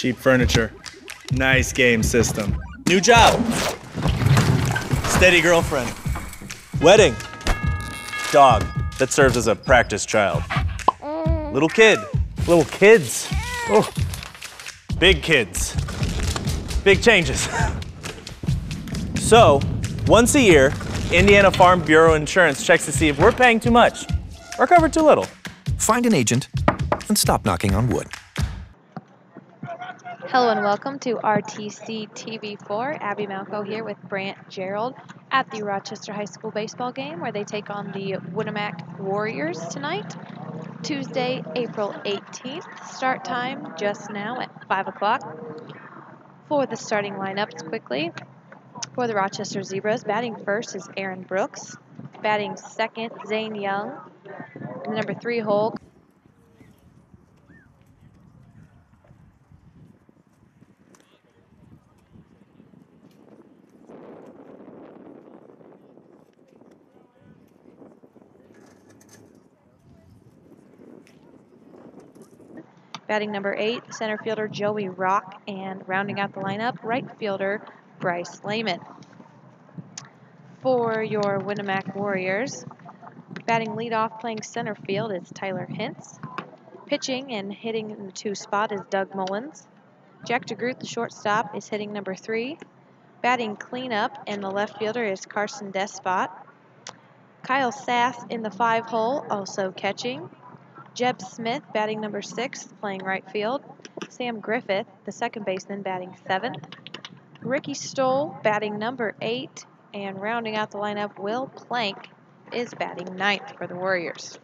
Cheap furniture. Nice game system. New job. Steady girlfriend. Wedding. Dog that serves as a practice child. Little kid. Little kids. Oh. Big kids. Big changes. So, once a year, Indiana Farm Bureau Insurance checks to see if we're paying too much or covered too little. Find an agent and stop knocking on wood. Hello and welcome to RTC TV4. Abby Malco here with Brant Gerald at the Rochester High School baseball game where they take on the Winamac Warriors tonight, Tuesday, April 18th. Start time just now at 5 o'clock. For the starting lineups quickly, for the Rochester Zebras, batting first is Aaron Brooks. Batting second, Zane Young. In the number 3 hole, batting number 8, center fielder Joey Rock, and rounding out the lineup, right fielder Bryce Lehman. For your Winamac Warriors, batting leadoff playing center field is Tyler Hintz. Pitching and hitting in the 2 spot is Doug Mullins. Jack DeGroot, the shortstop, is hitting number 3. Batting cleanup and the left fielder is Carson Despot. Kyle Sass in the 5 hole, also catching. Jeb Smith, batting number 6, playing right field. Sam Griffith, the second baseman, batting 7th. Ricky Stoll, batting number 8. And rounding out the lineup, Will Plank is batting 9th for the Warriors.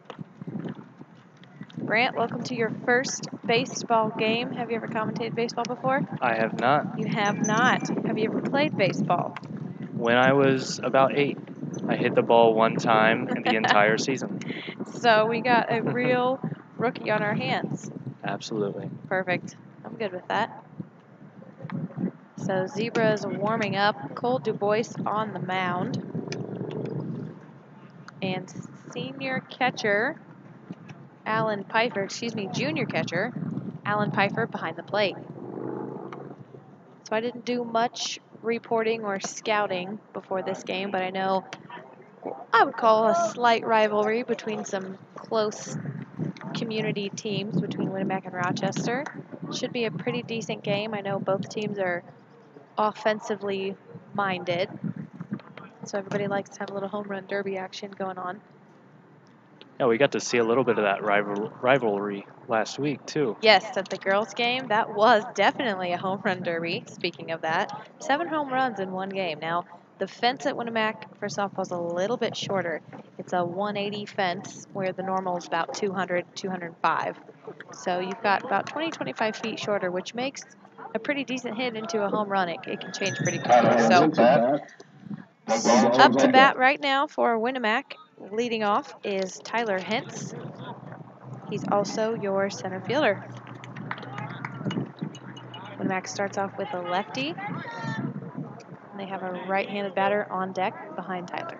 Brant, welcome to your first baseball game. Have you ever commentated baseball before? I have not. You have not. Have you ever played baseball? When I was about 8, I hit the ball one time in the entire season. So we got a real rookie on our hands. Absolutely. Perfect. I'm good with that. So Zebras warming up. Cole Dubois on the mound. And junior catcher, Alan Pfeiffer behind the plate. So I didn't do much reporting or scouting before this game, but I know I would call a slight rivalry between some close community teams between Winamac and Rochester. Should be a pretty decent game. I know both teams are offensively minded, so everybody likes to have a little home run derby action going on. Yeah, we got to see a little bit of that rivalry last week, too. Yes, at the girls' game, that was definitely a home run derby. Speaking of that, 7 home runs in one game. Now, the fence at Winamac for softball is a little bit shorter. It's a 180 fence where the normal is about 200, 205. So you've got about 20, 25 feet shorter, which makes a pretty decent hit into a home run. It can change pretty quickly. So up to bat right now for Winamac. Leading off is Tyler Hintz. He's also your center fielder. Winamac starts off with a lefty. And they have a right-handed batter on deck behind Tyler.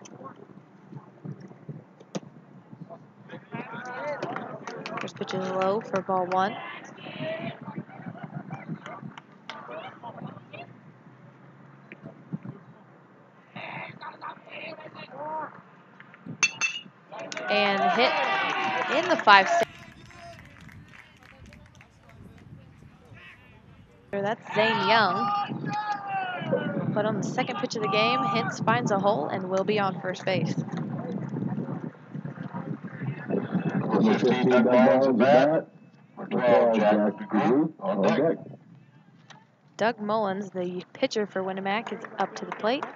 First pitch is low for ball 1. And hit in the 5-6. That's Zane Young. But on the second pitch of the game, Hintz finds a hole and will be on first base. Number 15, Doug Mullins at bat. Number 12, Jack DeGroot on deck. Doug Mullins, the pitcher for Winamac, is up to the plate.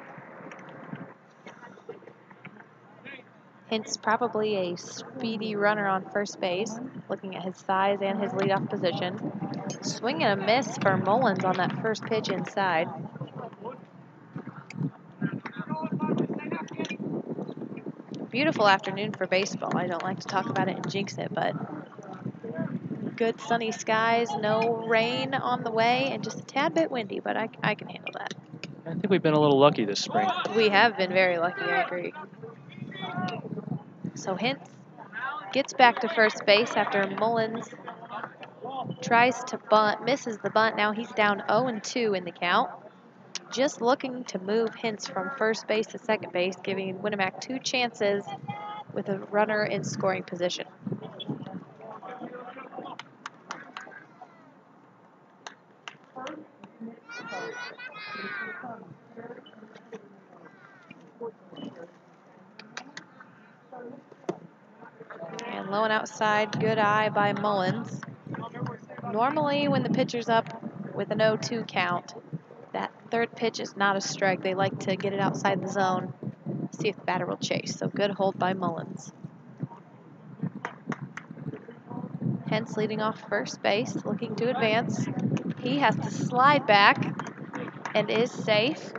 Hintz probably a speedy runner on first base, looking at his size and his leadoff position. Swing and a miss for Mullins on that first pitch inside. Beautiful afternoon for baseball. I don't like to talk about it and jinx it, but good sunny skies, no rain on the way, and just a tad bit windy, but I can handle that. I think we've been a little lucky this spring. We have been very lucky, I agree. So Hintz gets back to first base after Mullins Tries to bunt, misses the bunt. Now he's down 0-2 in the count. Just looking to move Hintz from first base to second base, giving Winamac 2 chances with a runner in scoring position. And low and outside, good eye by Mullins. Normally when the pitcher's up with an 0-2 count, that third pitch is not a strike. They like to get it outside the zone, see if the batter will chase. So good hold by Mullins. Hintz leading off first base, looking to advance. He has to slide back and is safe.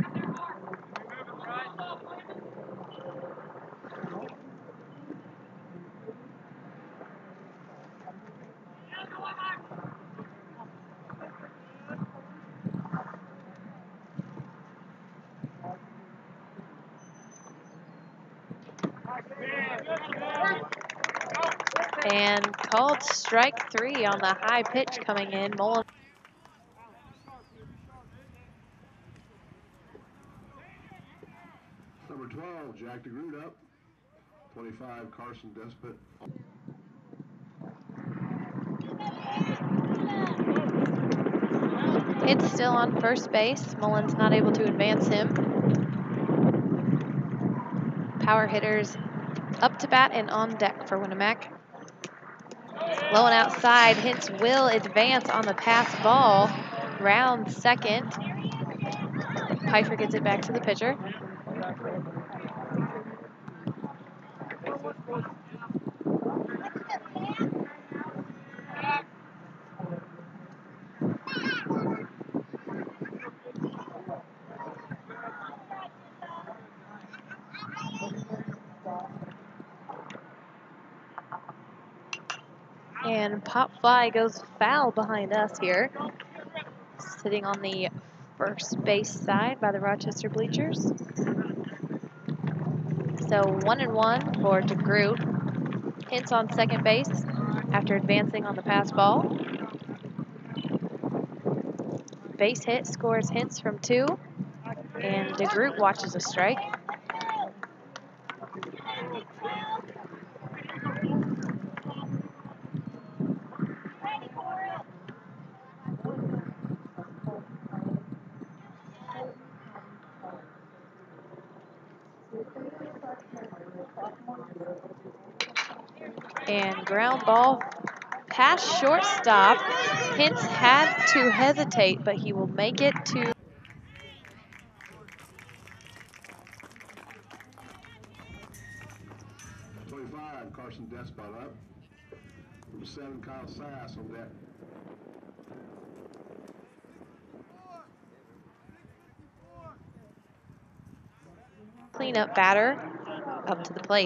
And called strike 3 on the high pitch coming in. Mullins. Number 12, Jack DeGroot up. 25, Carson Despot. It's still on first base. Mullins not able to advance him. Power hitters up to bat and on deck for Winamac. Low and outside, Hintz will advance on the pass ball. Round second. Pfeiffer gets it back to the pitcher. And pop fly goes foul behind us here. Sitting on the first base side by the Rochester bleachers. So 1-1 for DeGroot. Hintz on second base after advancing on the pass ball. Base hit scores Hintz from 2. And DeGroot watches a strike. And ground ball past shortstop. Hintz had to hesitate, but he will make it to. Carson Despot up. Number 7, Kyle Sass on deck. Cleanup batter up to the plate.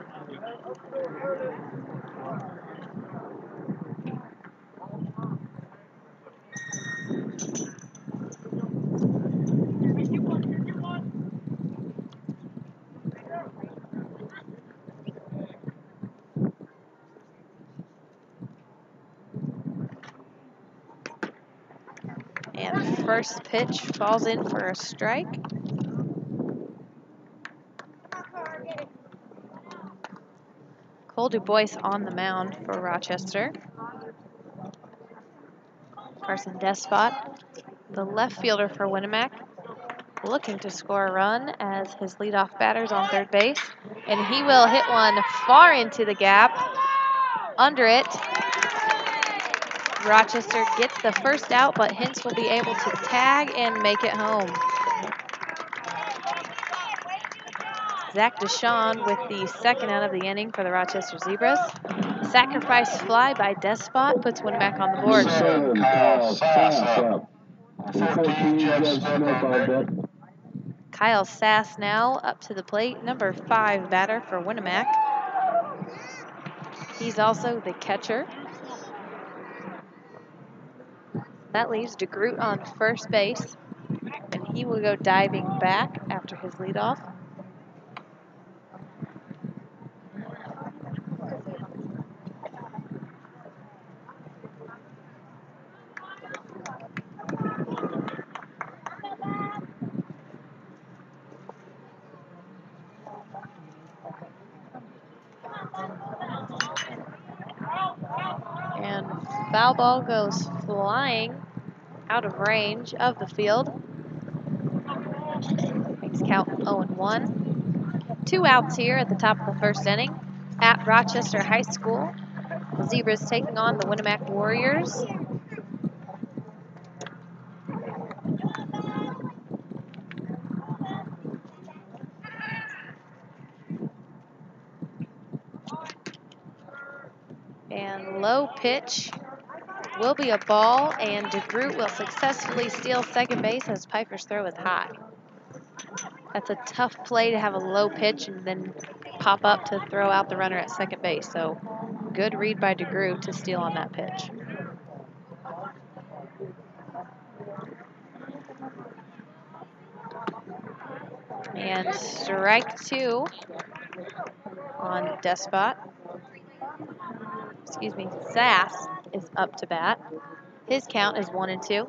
And first pitch falls in for a strike. Cole DuBois on the mound for Rochester. Carson Despot, the left fielder for Winamac, looking to score a run as his leadoff batter's on third base. And he will hit one far into the gap, under it. Rochester gets the first out, but Hintz will be able to tag and make it home. Zach Deshawn with the second out of the inning for the Rochester Zebras. Sacrifice fly by Despot puts Winamac on the board. Kyle Sass up. 14, Jeff Smith on deck. Kyle Sass now up to the plate, number 5 batter for Winamac. He's also the catcher. That leaves DeGroot on first base, and he will go diving back after his leadoff. And foul ball goes flying out of range of the field. Makes count 0-1. 2 outs here at the top of the first inning at Rochester High School. The Zebras taking on the Winamac Warriors. And low pitch will be a ball, and DeGroot will successfully steal second base as Piper's throw is high. That's a tough play to have a low pitch and then pop up to throw out the runner at second base. So good read by DeGroot to steal on that pitch. And strike 2 on Despot. Excuse me, Sass is up to bat. His count is 1-2.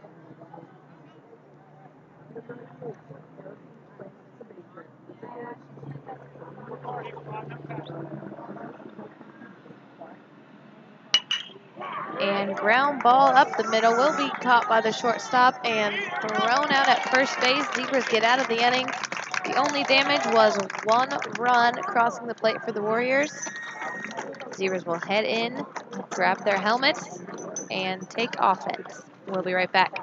And ground ball up the middle will be caught by the shortstop and thrown out at first base. Zebras get out of the inning. The only damage was 1 run crossing the plate for the Warriors. Zebras will head in, grab their helmets, and take offense. We'll be right back.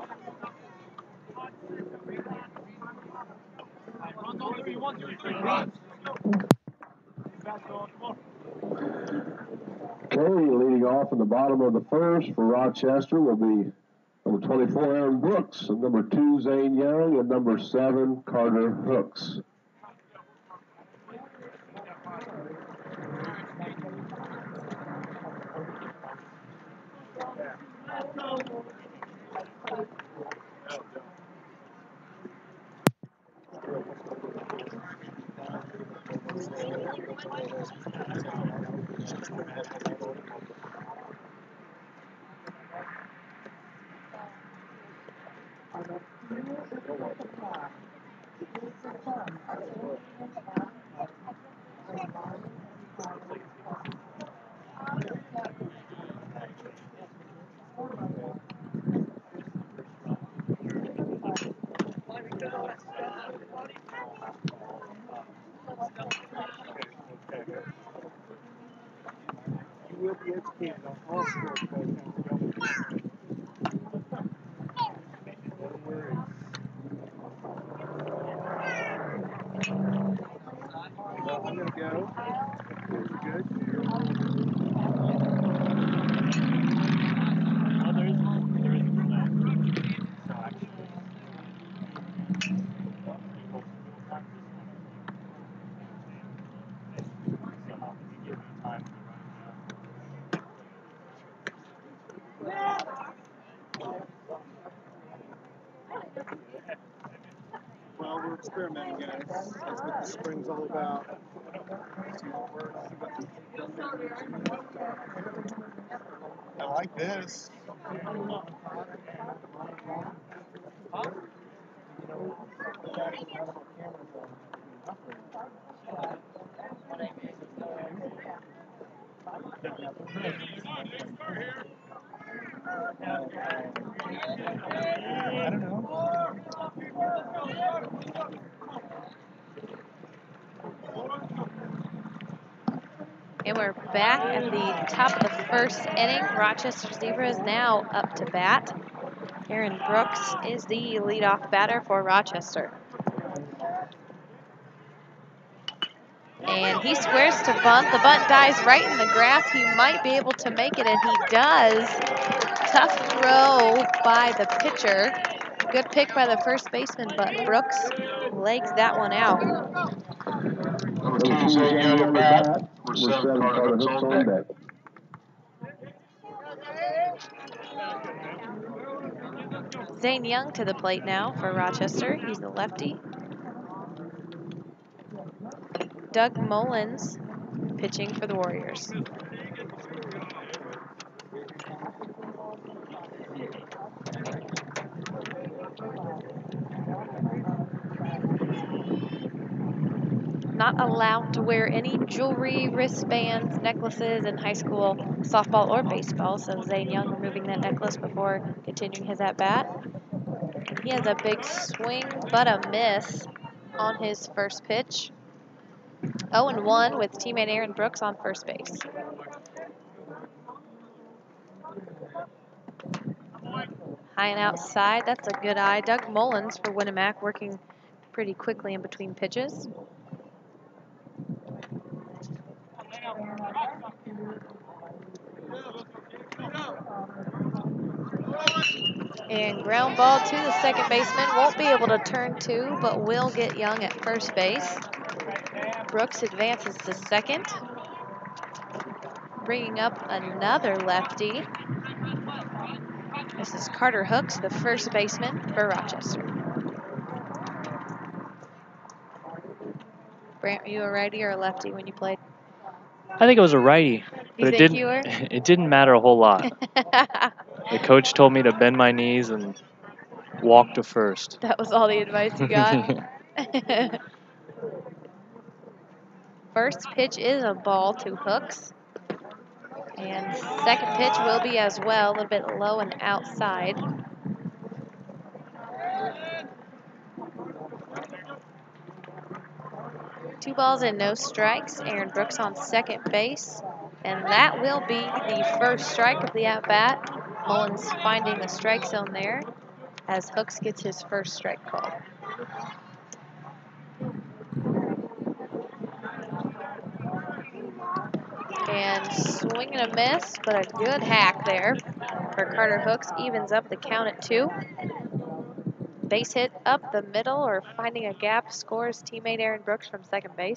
Okay, leading off in the bottom of the first for Rochester will be number 24, Aaron Brooks, and number 2, Zane Young, and number 7, Carter Hooks. Well, we're experimenting, guys. That's what the spring's all about. See what works. I like this. I don't know. And we're back at the top of the first inning. Rochester Zebras now up to bat. Aaron Brooks is the leadoff batter for Rochester. And he squares to bunt. The bunt dies right in the grass. He might be able to make it, and he does. Tough throw by the pitcher. Good pick by the first baseman, but Brooks legs that one out. Number 2, Zane Young at bat. Number 7, Carter Hooks on deck. Zane Young to the plate now for Rochester. He's the lefty. Doug Mullins pitching for the Warriors. not allowed to wear any jewelry, wristbands, necklaces in high school softball or baseball. So Zane Young removing that necklace before continuing his at-bat. He has a big swing, but a miss on his first pitch. 0-1 with teammate Aaron Brooks on first base. High and outside, that's a good eye. Doug Mullins for Winnemac working pretty quickly in between pitches. And ground ball to the second baseman. Won't be able to turn to, but will get Young at first base. Brooks advances to second. Bringing up another lefty. This is Carter Hooks, the first baseman for Rochester. Brant, were you a righty or a lefty when you played? I think it was a righty, You but think you were? it didn't matter a whole lot. The coach told me to bend my knees and walk to first. That was all the advice you got? First pitch is a ball to Hooks. And second pitch will be as well, a little bit low and outside. Two balls and no strikes. Aaron Brooks on second base. And that will be the first strike of the at-bat. Mullins finding the strike zone there as Hooks gets his first strike call. And swing and a miss, but a good hack there for Carter Hooks. Evens up the count at 2. Base hit up the middle or finding a gap scores teammate Aaron Brooks from second base.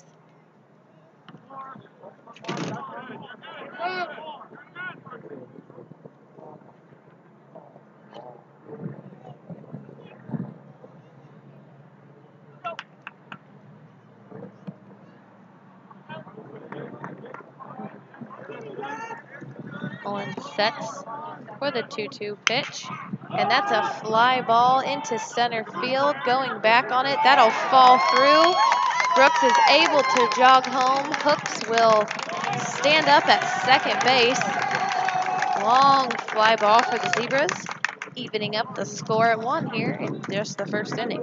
Mullins sets for the 2-2 pitch. And that's a fly ball into center field. Going back on it, that'll fall through. Brooks is able to jog home. Hooks will stand up at second base. Long fly ball for the Zebras, evening up the score at 1 here in just the first inning.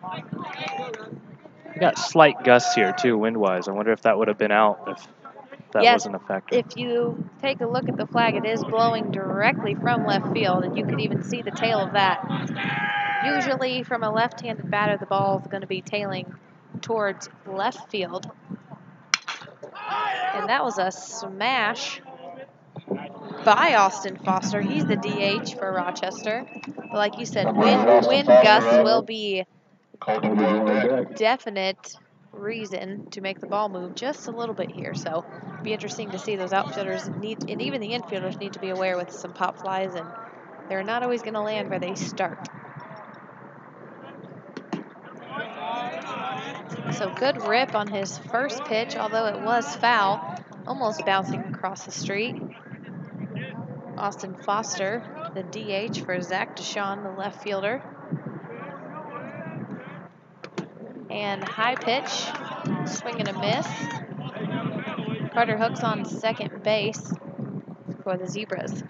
We got slight gusts here too, wind-wise. I wonder if that would have been out if that wasn't a factor. If you take a look at the flag, it is blowing directly from left field, and you could even see the tail of that. Usually from a left-handed batter, the ball is going to be tailing towards left field. And that was a smash by Austin Foster. He's the DH for Rochester. But like you said, wind gusts will be definite reason to make the ball move just a little bit here. So it'll be interesting to see. Those outfielders need, and even the infielders need to be aware with some pop flies, and they're not always going to land where they start. So good rip on his first pitch, although it was foul, almost bouncing across the street. Austin Foster, the DH for Zach Deshawn, the left fielder. And high pitch, swing and a miss. Carter Hooks on second base for the Zebras.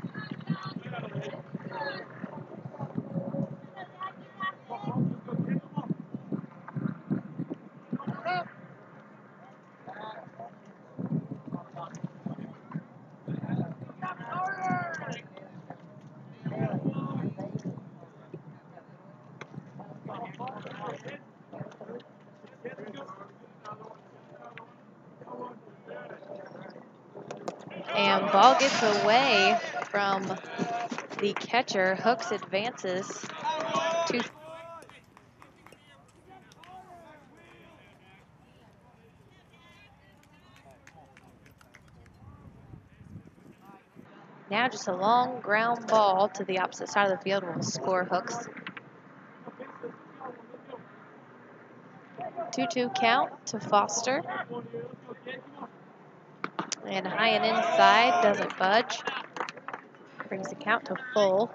And ball gets away from the catcher. Hooks advances to now just a long ground ball to the opposite side of the field will score Hooks. 2-2 count to Foster. And high and inside, doesn't budge. Brings the count to full.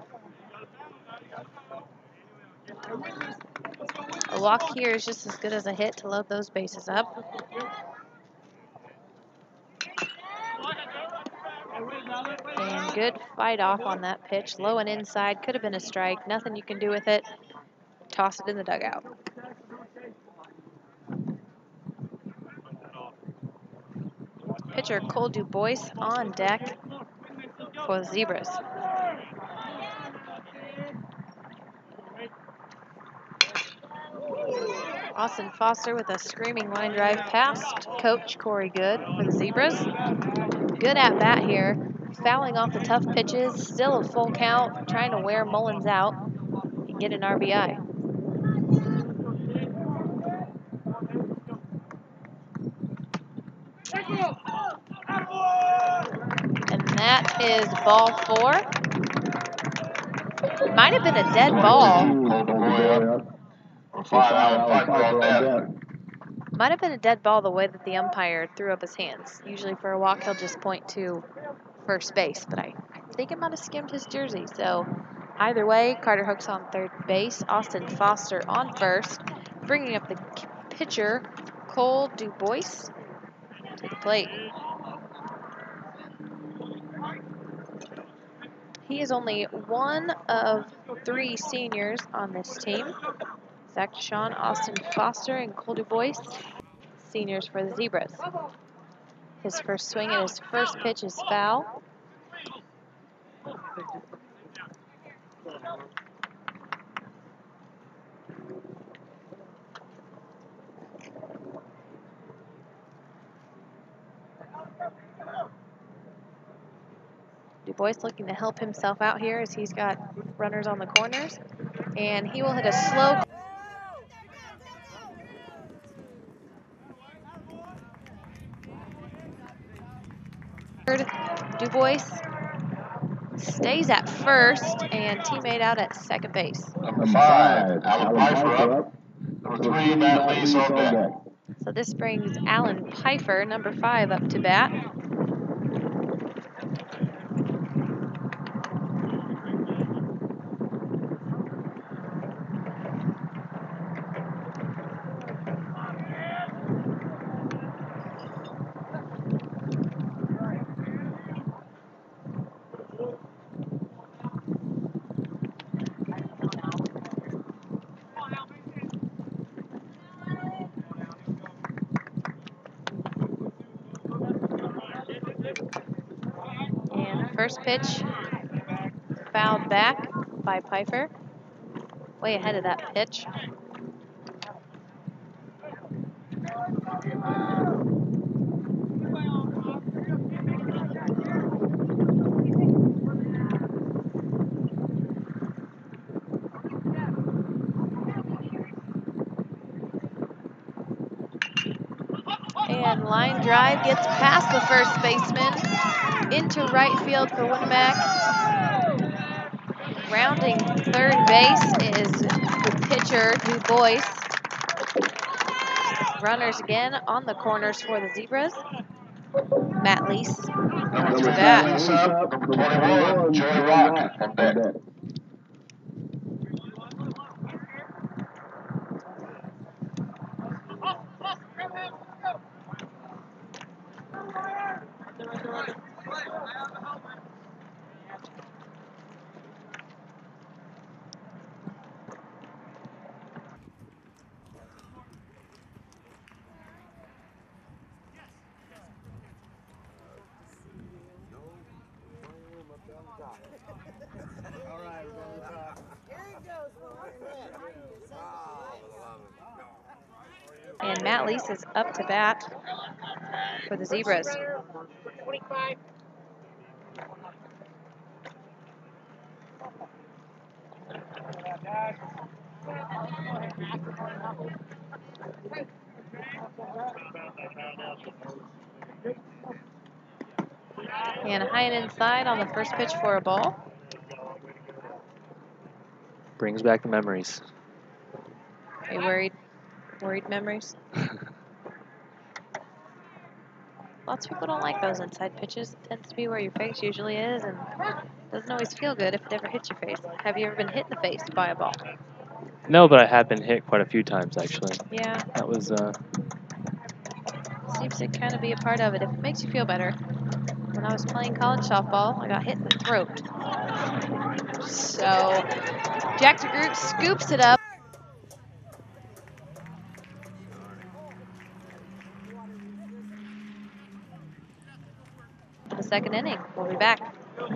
A walk here is just as good as a hit to load those bases up. And good fight off on that pitch. Low and inside. Could have been a strike. Nothing you can do with it. Toss it in the dugout. Pitcher Cole DuBois on deck for the Zebras. Austin Foster with a screaming line drive past coach Corey Good for the Zebras. Good at bat here, fouling off the tough pitches, still a full count, trying to wear Mullins out and get an RBI. And that is ball 4. Might have been a dead ball. Might have been a dead ball the way that the umpire threw up his hands. Usually for a walk, he'll just point to first base, but I think it might have skimmed his jersey. So either way, Carter Hooks on third base, Austin Foster on first, bringing up the pitcher, Cole DuBois, to the plate. He is only one of 3 seniors on this team. Zach Deshawn, Austin Foster, and Cole DuBois, seniors for the Zebras. His first swing and his first pitch is foul. DuBois looking to help himself out here as he's got runners on the corners. And he will hit a slow. DuBois stays at first and teammate out at second base. Number 5, Alan Pfeiffer up. Number 3, Matt Lease on deck. So this brings Alan Pfeiffer, number 5, up to bat. First pitch fouled back by Pfeiffer. Way ahead of that pitch. And line drive gets past the first baseman into right field for Winnemac. Rounding third base is the pitcher, DuBois. Runners again on the corners for the Zebras. Matt Lease Number 3, to bat. Lease up. Number 21, Joey Rock on deck. And Matt Lease is up to bat for the Zebras. And high and inside on the first pitch for a ball. Brings back the memories. Are you worried? Worried memories? Lots of people don't like those inside pitches. It tends to be where your face usually is, and it doesn't always feel good if it ever hits your face. Have you ever been hit in the face by a ball? No, but I have been hit quite a few times, actually. Yeah. That was, Seems to kind of be a part of it if it makes you feel better. When I was playing college softball, I got hit in the throat. So Jack DeGroot scoops it up. The second inning. We'll be back.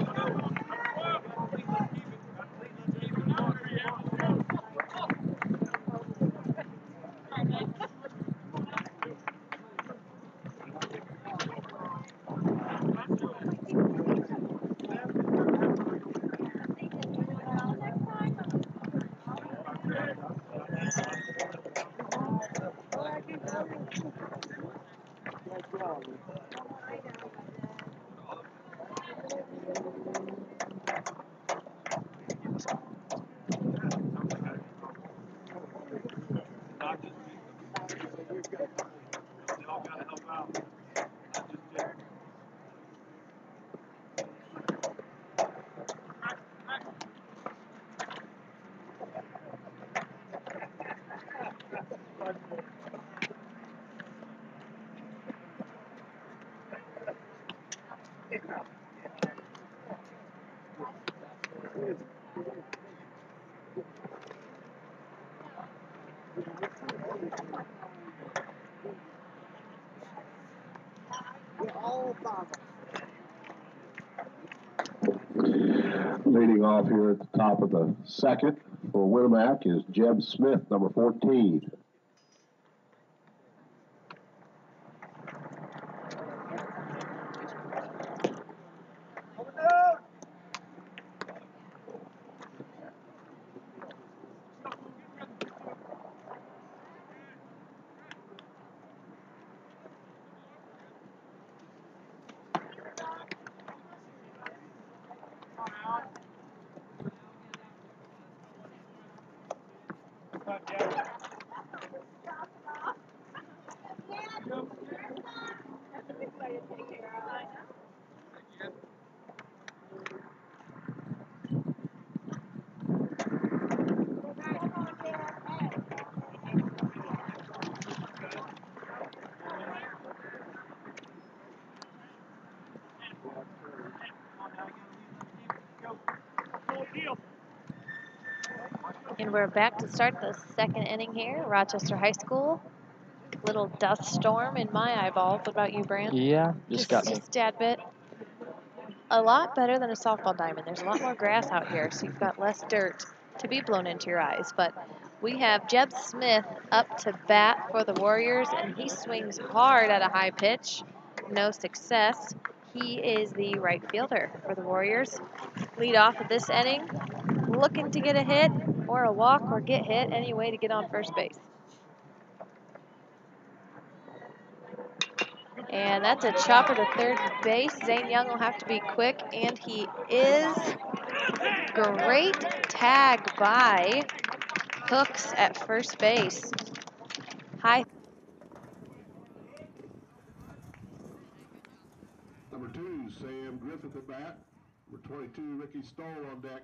Leading off here at the top of the second for Winamac is Jeb Smith, number 14. And we're back to start the second inning here. Rochester High School. Little dust storm in my eyeballs. What about you, Brant? Yeah, just got me. Just a tad bit. A lot better than a softball diamond. There's a lot more grass out here, so you've got less dirt to be blown into your eyes. But we have Jeb Smith up to bat for the Warriors, and he swings hard at a high pitch. No success. He is the right fielder for the Warriors. Lead off of this inning, looking to get a hit or a walk or get hit any way to get on first base. And that's a chopper to third base. Zane Young will have to be quick, and he is. Great tag by Hooks at first base. High. Number 2, Sam Griffith at bat. Number 22, Ricky Stoll on deck.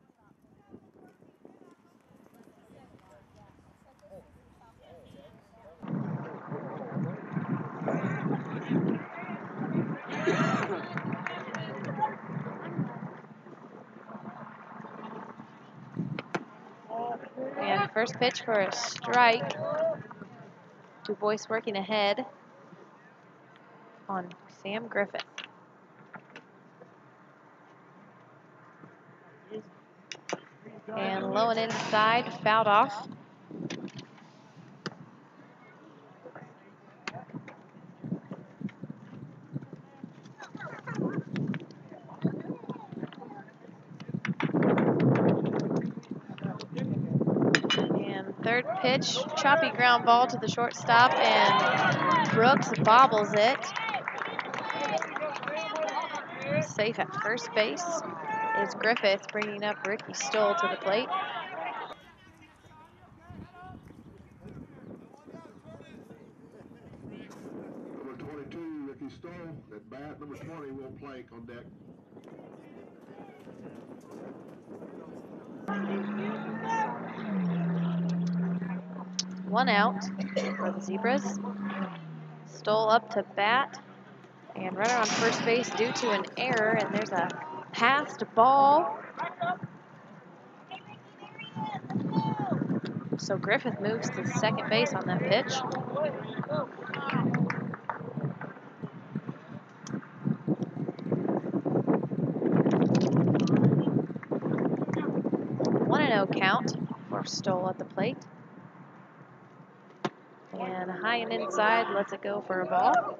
And first pitch for a strike. Du Bois working ahead on Sam Griffith. And low and inside, fouled off. And third pitch, choppy ground ball to the shortstop, and Brooks bobbles it. Safe at first base is Griffith, bringing up Ricky Stoll to the plate. Number 22, Ricky Stoll at bat. Number 20, Will Plank on deck. One out for the Zebras. Stoll up to bat. And runner on first base due to an error, and there's a passed ball. So Griffith moves to second base on that pitch. One and 0 count for Stoll at the plate. And high and inside, lets it go for a ball.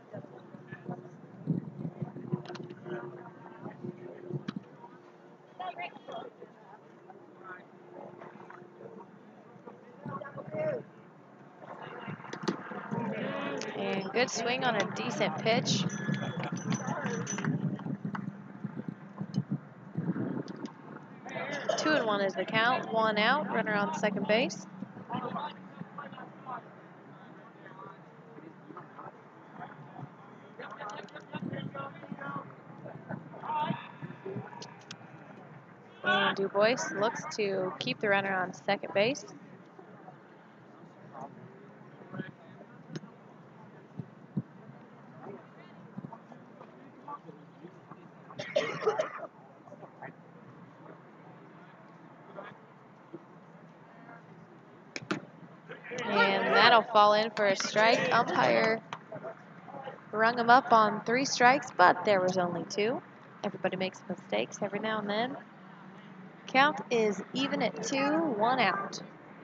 And good swing on a decent pitch. Two and one is the count, one out, runner on second base. And Dubois looks to keep the runner on second base. And that'll fall in for a strike. Umpire rung him up on 3 strikes, but there was only 2. Everybody makes mistakes every now and then. Count is even at 2, 1 out.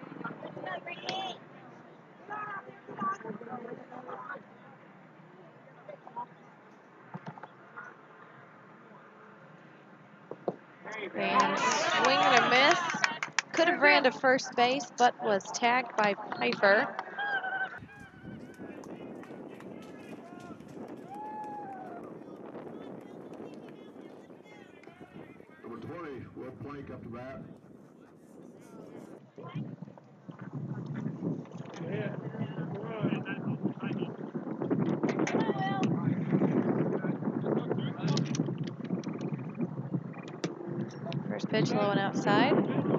And swing and a miss. Could have ran to first base, but was tagged by Pfeiffer. Number 20, Will Plank up to bat. First pitch low and outside.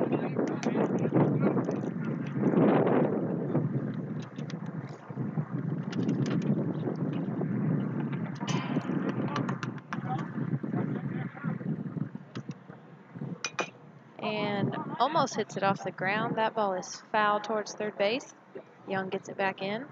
And almost hits it off the ground. That ball is foul towards third base. Young gets it back in.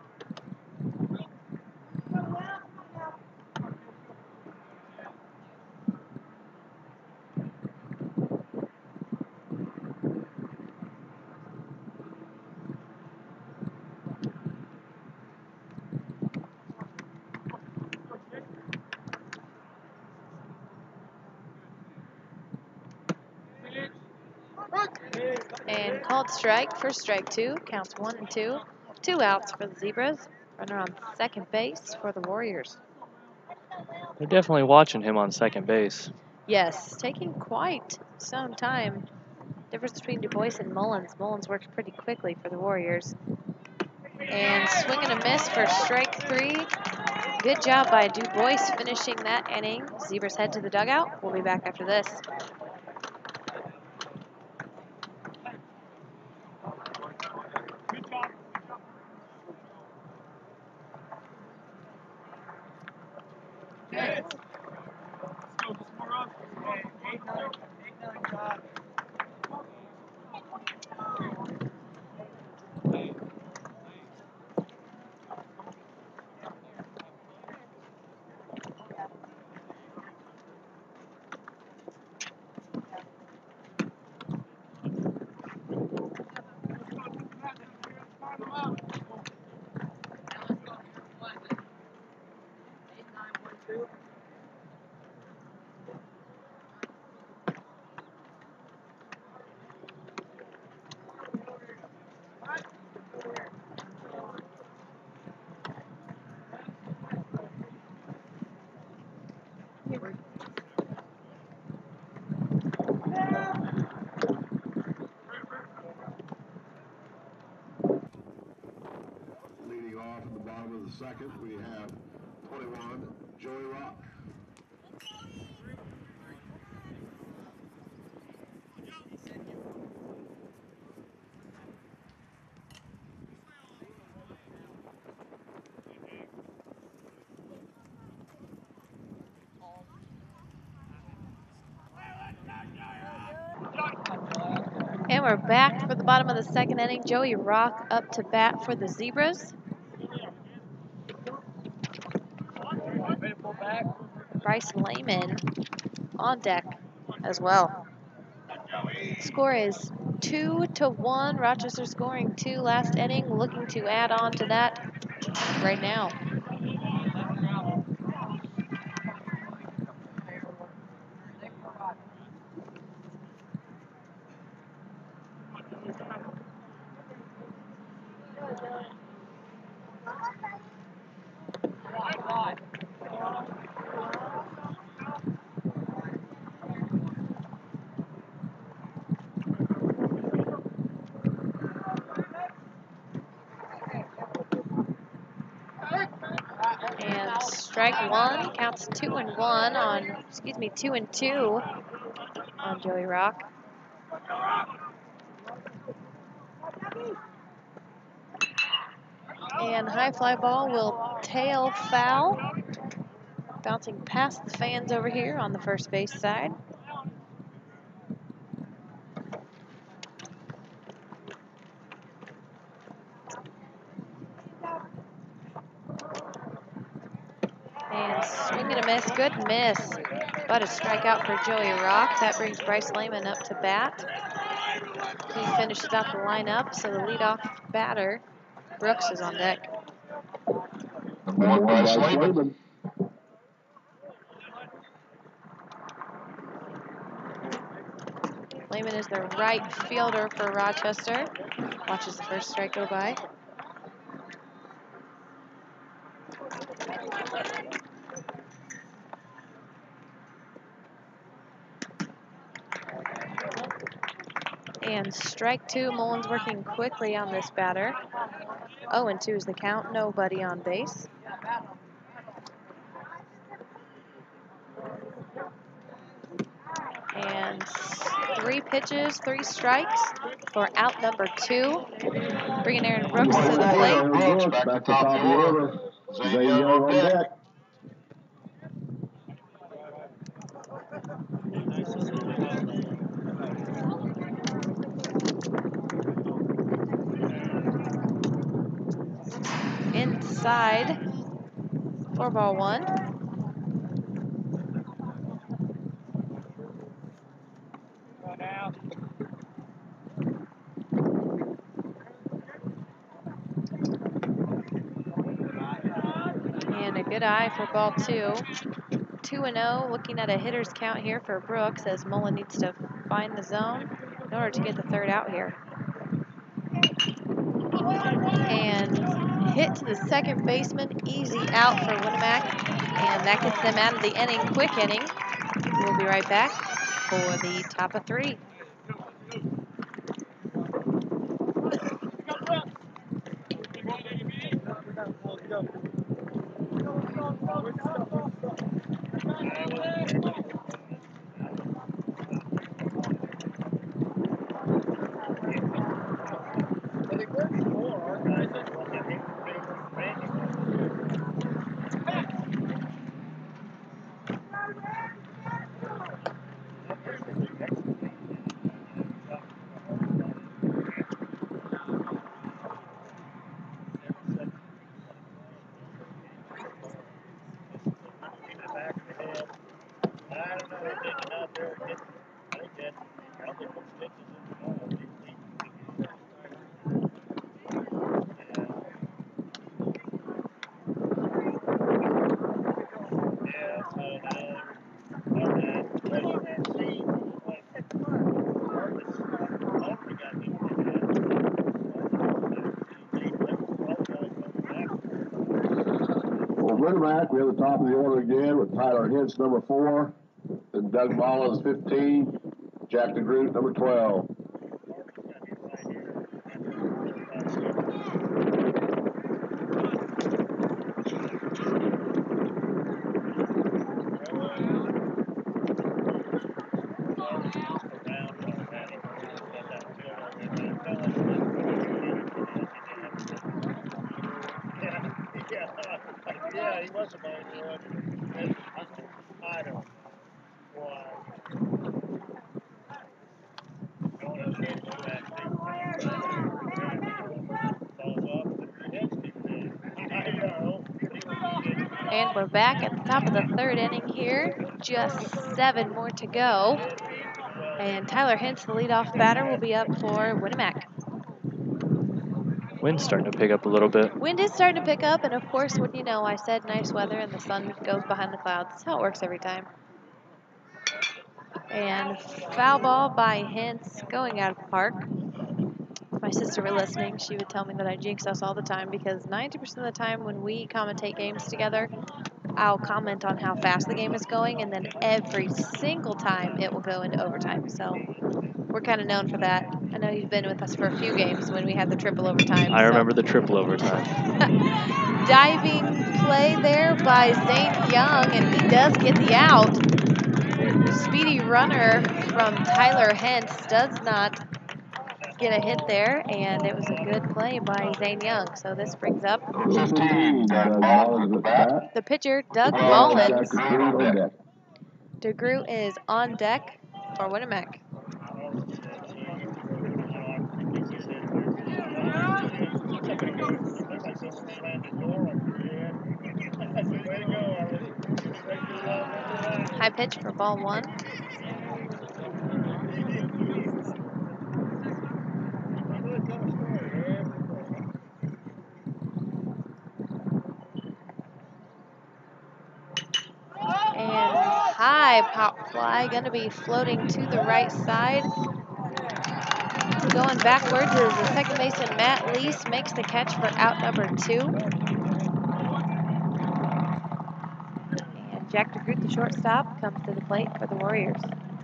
And called strike for strike 2. Counts 1 and 2. 2 outs for the Zebras. Runner on second base for the Warriors. They're definitely watching him on second base. Yes, taking quite some time. Difference between Dubois and Mullins. Mullins works pretty quickly for the Warriors. And swing and a miss for strike 3. Good job by Dubois finishing that inning. Zebras head to the dugout. We'll be back after this. Leading off at the bottom of the second, we have 21, Joey Rock. And we're back for the bottom of the second inning. Joey Rock up to bat for the Zebras. Bryce Lehman on deck as well. Score is 2-1. Rochester scoring 2 last inning, looking to add on to that right now. And strike one, counts 2-1 on, 2-2 on Joey Rock. And high fly ball will tail foul, bouncing past the fans over here on the first base side. And swing and a miss, good miss. But a strikeout for Joey Rock. That brings Bryce Lehman up to bat. He finishes out the lineup, so the leadoff batter, Brooks, is on deck. Number 1, Bryce Lehman. Lehman is the right fielder for Rochester. Watches the first strike go by. And strike two. Mullins working quickly on this batter. 0-2 is the count. Nobody on base. And 3 pitches, 3 strikes for out number 2. Bringing Aaron Brooks to the plate. Brooks back to top of the order. Zane Young on deck. Inside, 4-1. And a good eye for ball 2. 2-0, looking at a hitter's count here for Brooks as Mullen needs to find the zone in order to get the third out here. And hit to the second baseman, easy out for Winamac, and that gets them out of the inning, quick inning. We'll be right back for the top of 3. Winamac, we have the top of the order again with Tyler Hintz, number 4, and Doug Mullins, 15, Jack DeGroot, number 12. Yeah, he was a man. I don't know why. We're back at the top of the third inning here. Just 7 more to go. And Tyler Hintz, the leadoff batter, will be up for Winnemac. Wind's starting to pick up a little bit. Wind is starting to pick up, and of course, when you know I said nice weather and the sun goes behind the clouds. That's how it works every time. And foul ball by Hintz going out of the park. If my sister were listening, she would tell me that I jinx us all the time because 90% of the time when we commentate games together, I'll comment on how fast the game is going, and then every single time it will go into overtime. So we're kind of known for that. I know you've been with us for a few games when we had the triple overtime. I remember the triple overtime. Diving play there by Zane Young, and he does get the out. Speedy runner from Tyler Hintz does not get a hit there, and it was a good play by Zane Young. So this brings up 15, Doug Mullins at the bat. the pitcher, Doug Well, Mullins. DeGroot DeGroot is on deck for Winnemac. High pitch for ball 1. And high pop fly, going to be floating to the right side. Going backwards is the second baseman, Matt Lease, makes the catch for out number 2. And Jack DeGroot, the shortstop, comes to the plate for the Warriors.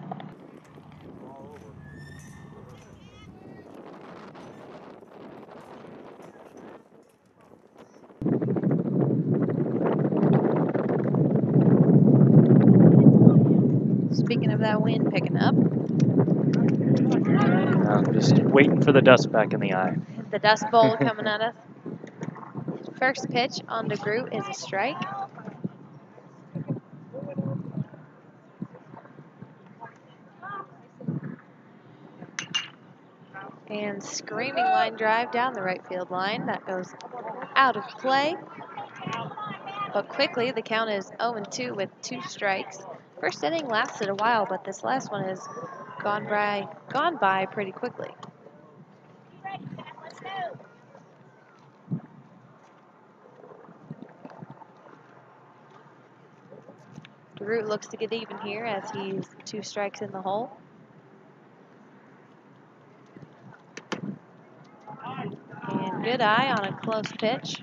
Speaking of that wind picking up, I'm just waiting for the dust back in the eye. the dust bowl coming at us. First pitch on DeGroot is a strike. And screaming line drive down the right field line. That goes out of play. But quickly, the count is 0-2 with 2 strikes. First inning lasted a while, but this last one has gone by pretty quickly. DeGroot looks to get even here as he's 2 strikes in the hole. And good eye on a close pitch.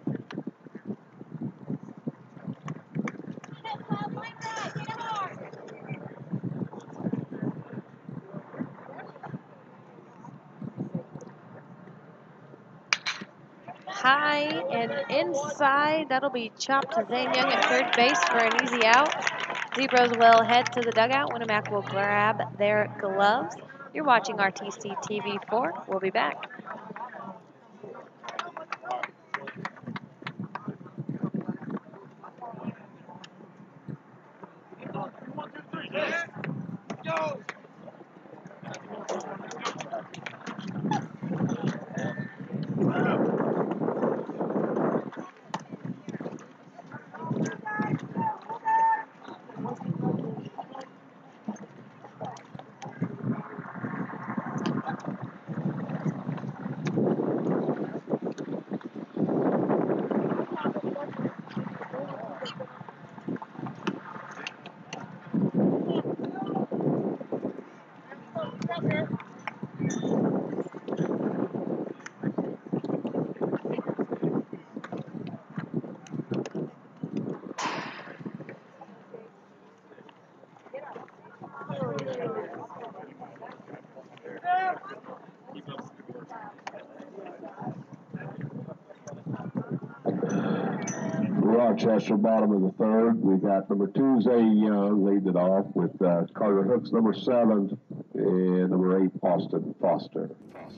High and inside. That'll be chopped to Zane Young at third base for an easy out. Zebras will head to the dugout. Winnemac will grab their gloves. You're watching RTC TV4. We'll be back. Rochester, bottom of the third. We got number 2, Zane Young, leading it off with Carter Hooks, number 7, and number 8, Austin Foster.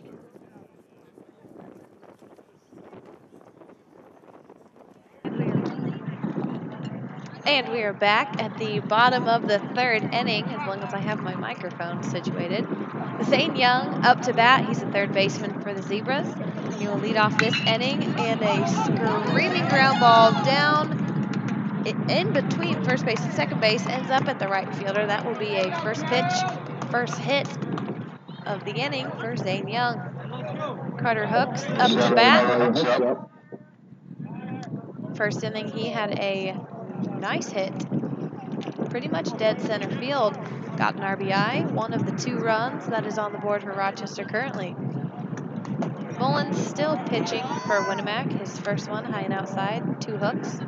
And we are back at the bottom of the third inning, as long as I have my microphone situated. Zane Young up to bat. He's the third baseman for the Zebras. He will lead off this inning, and a screaming ground ball down in between first base and second base, ends up at the right fielder. That will be a first pitch, first hit of the inning for Zane Young. Carter Hooks up to bat. Hooks up. First inning, he had a nice hit. Pretty much dead center field. Got an RBI, one of the 2 runs that is on the board for Rochester currently. Mullins still pitching for Winamac. His first one, high and outside, 2 hooks.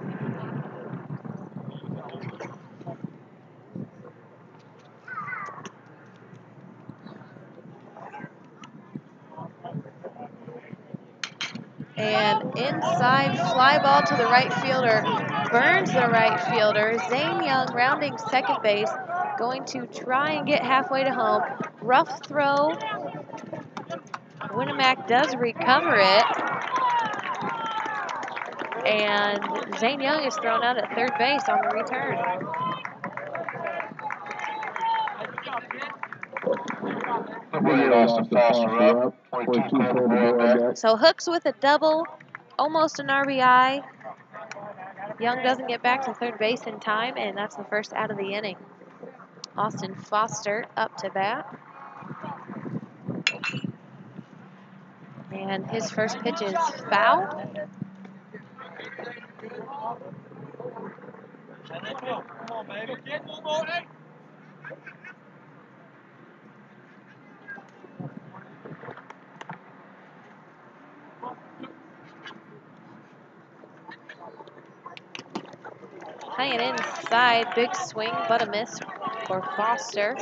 And inside fly ball to the right fielder. Burns the right fielder. Zane Young rounding second base. Going to try and get halfway to home. Rough throw. Winamac does recover it. And Zane Young is thrown out at third base on the return. So Hooks with a double, almost an RBI. Young doesn't get back to third base in time, and that's the first out of the inning. Austin Foster up to bat. And his first pitch is foul. High and inside, big swing, but a miss for Foster.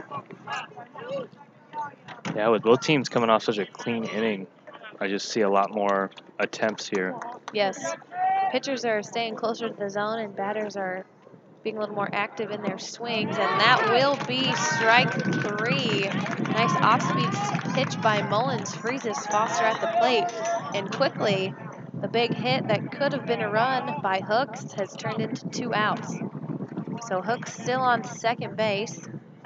Yeah, with both teams coming off such a clean inning, I just see a lot more attempts here. Yes, pitchers are staying closer to the zone and batters are being a little more active in their swings, and that will be strike 3. Nice off-speed pitch by Mullins freezes Foster at the plate, and quickly the big hit that could have been a run by Hooks has turned into 2 outs. So Hooks still on second base.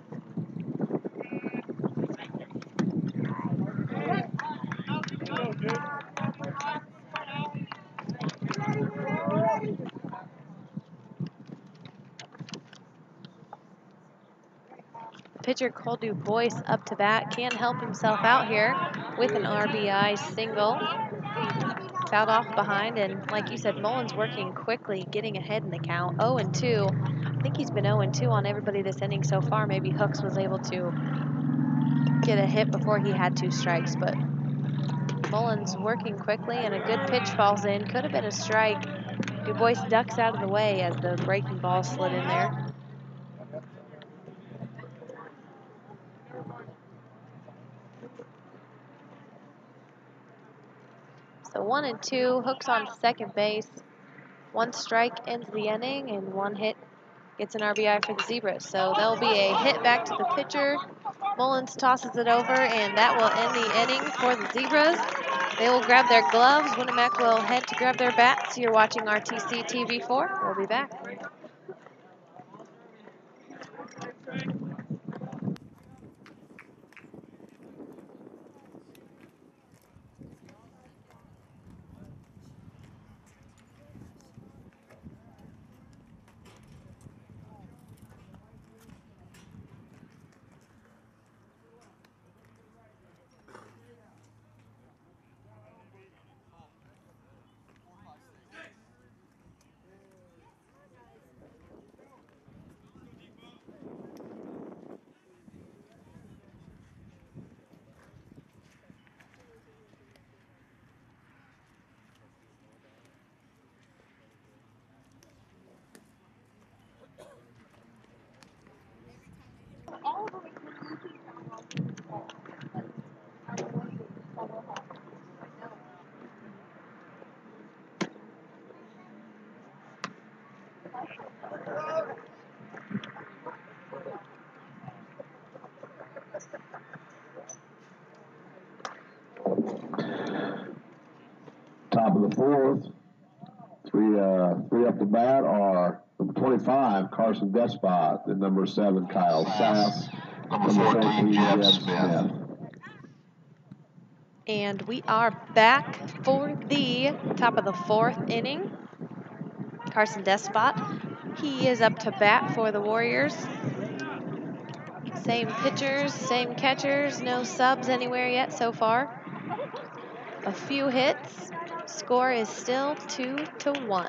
Pitcher Cole DuBois up to bat, can't help himself out here with an RBI single. Fouled off behind, and like you said, Mullins working quickly, getting ahead in the count. 0-2. I think he's been 0-2 on everybody this inning so far. Maybe Hooks was able to get a hit before he had 2 strikes, but Mullins working quickly, and a good pitch falls in. Could have been a strike. DuBois ducks out of the way as the breaking ball slid in there. So 1-2, Hooks on second base. 1 strike ends the inning, and 1 hit gets an RBI for the Zebras. So there'll be a hit back to the pitcher. Mullins tosses it over, and that will end the inning for the Zebras. They will grab their gloves. Winamac will head to grab their bats. You're watching RTC TV4. We'll be back. Top of the 4th. Three up to bat are number 25, Carson Despot, and number 7, Kyle Sass, number 14, Jeff Smith. And we are back for the top of the 4th inning. Carson Despot He is up to bat for the Warriors. Same pitchers, same catchers, no subs anywhere yet so far. A few hits. Score is still 2-1.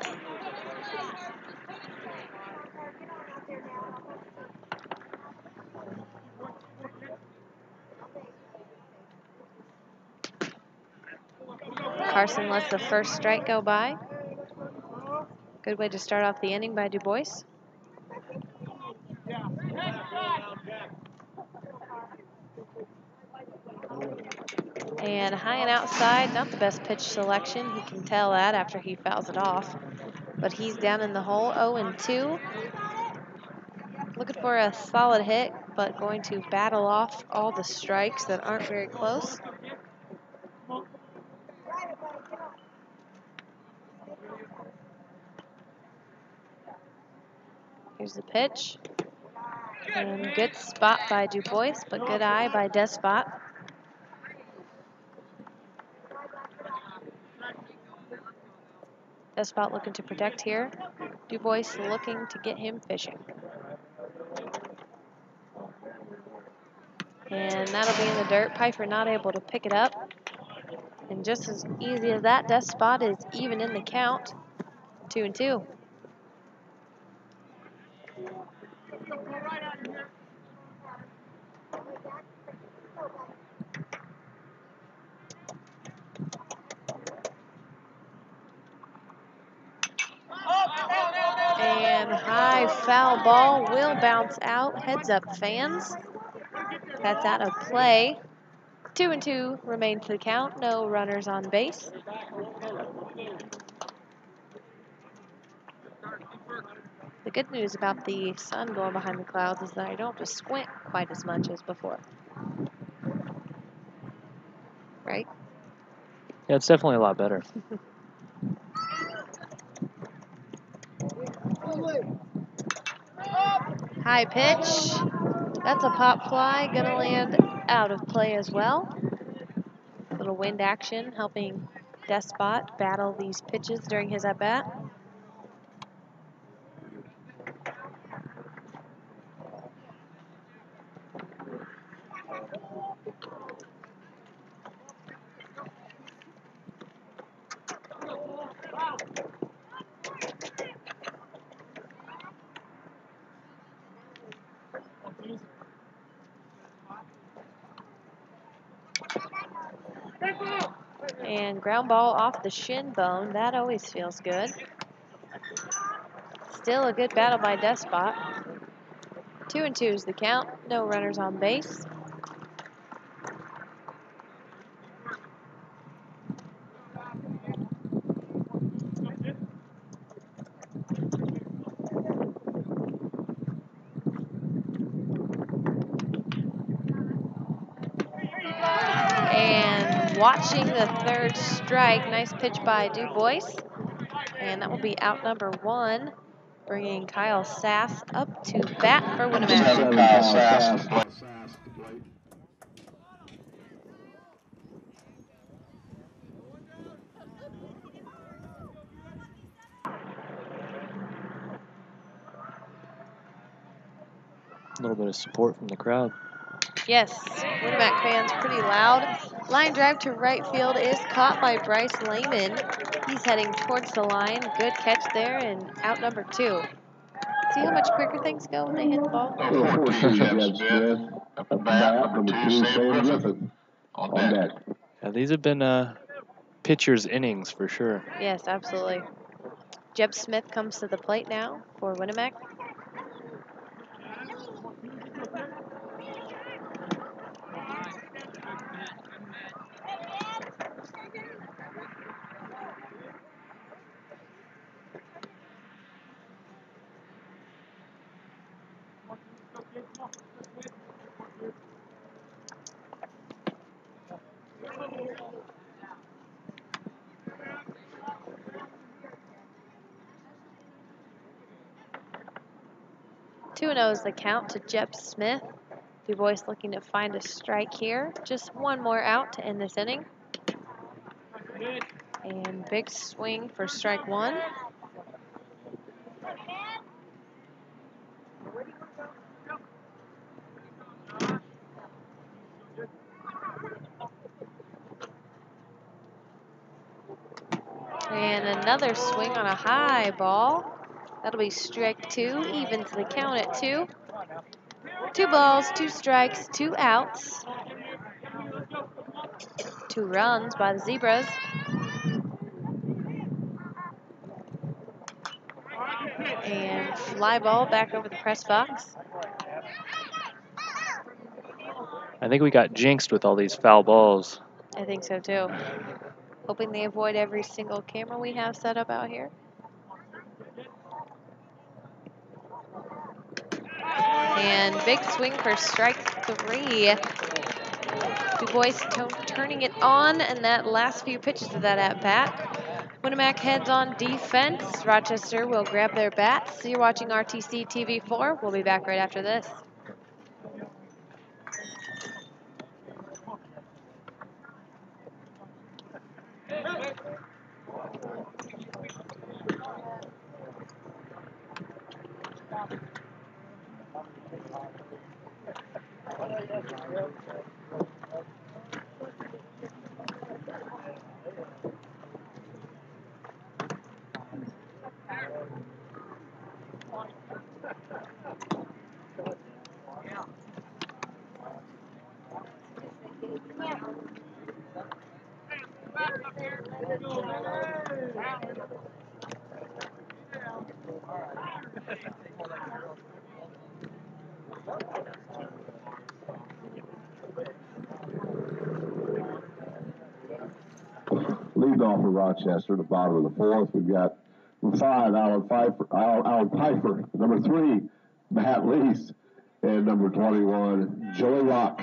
Carson lets the first strike go by. Good way to start off the inning by Du Bois. And high and outside, not the best pitch selection. He can tell that after he fouls it off. But he's down in the hole, 0-2. Looking for a solid hit, but going to battle off all the strikes that aren't very close. Here's the pitch. And good spot by Du Bois, but good eye by Despot. Despot looking to protect here. Du Bois looking to get him fishing. And that'll be in the dirt. Pfeiffer not able to pick it up. And just as easy as that, Despot is even in the count. 2-2. And high foul ball will bounce out. Heads up, fans. That's out of play. 2-2 remain to the count. No runners on base. The good news about the sun going behind the clouds is that I don't have to squint quite as much as before. Right? Yeah, it's definitely a lot better. High pitch. That's a pop fly. Gonna land out of play as well. Little wind action helping Despot battle these pitches during his at-bat. And ground ball off the shin bone. That always feels good. Still a good battle by Despot. 2-2 is the count. No runners on base. And watching the third strike. Nice pitch by Du Bois. And that will be out number 1, bringing Kyle Sass up to bat for Winamac. Kyle Sass to play. A little bit of support from the crowd. Yes, Winamac fans pretty loud. Line drive to right field is caught by Bryce Lehman. He's heading towards the line. Good catch there, and out number 2. See how much quicker things go when they hit the ball? Number 14, Jeb Smith. Up the bat, number 2, Sam Griffin. On deck. Yeah, these have been pitchers' innings for sure. Yes, absolutely. Jeb Smith comes to the plate now for Winamac. Two 2-0 is the count to Jeb Smith. Du Bois looking to find a strike here. Just one more out to end this inning. And big swing for strike 1. And another swing on a high ball. That'll be strike 2, evens the count at 2. 2 balls, 2 strikes, 2 outs. 2 runs by the Zebras. And fly ball back over the press box. I think we got jinxed with all these foul balls. I think so too. Hoping they avoid every single camera we have set up out here. And big swing for strike 3. Du Bois turning it on, and that last few pitches of that at bat. Winamac heads on defense. Rochester will grab their bats. So you're watching RTC TV4. We'll be back right after this. Lead off for Rochester, the bottom of the 4th. We've got 5, Alan Piper, number 3, Matt Lease, and number 21, Joey Rock.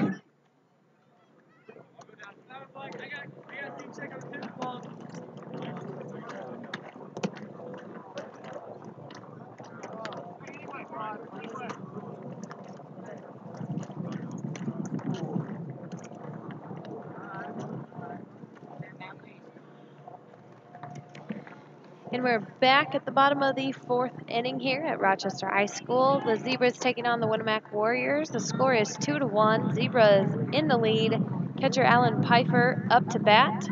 And we're back at the bottom of the 4th inning here at Rochester High School. The Zebras taking on the Winamac Warriors. The score is 2-1. Zebras in the lead. Catcher Alan Pfeiffer up to bat.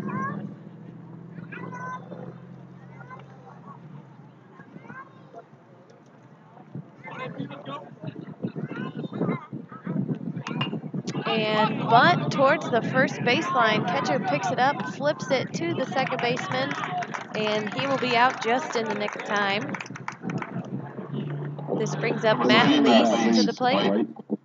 And bunt towards the first baseline. Catcher picks it up, flips it to the second baseman, and he will be out just in the nick of time. This brings up Matt Lease to the plate.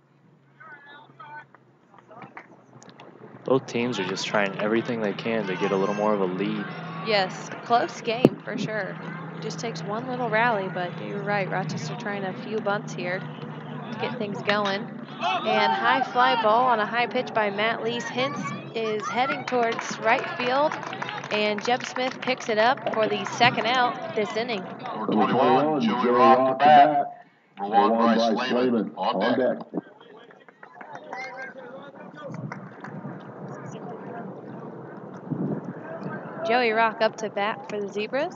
Both teams are just trying everything they can to get a little more of a lead. Yes, close game for sure. Just takes one little rally, but you're right, Rochester trying a few bunts here to get things going. And high fly ball on a high pitch by Matt Lease. Hintz is heading towards right field, and Jeb Smith picks it up for the second out this inning. Number 21, Joey Rock the bat. Number 1, Bryce Slayman on deck. Joey Rock up to bat for the Zebras.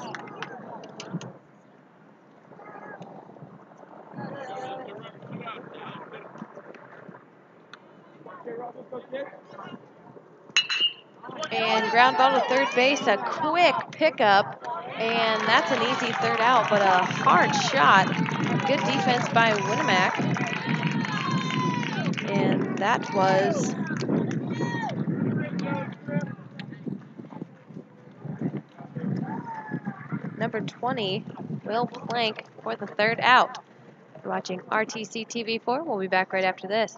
And ground ball to third base, a quick pickup, and that's an easy third out, but a hard shot. Good defense by Winamac. And that was number 20, Will Plank, for the third out. You're watching RTC TV4. We'll be back right after this.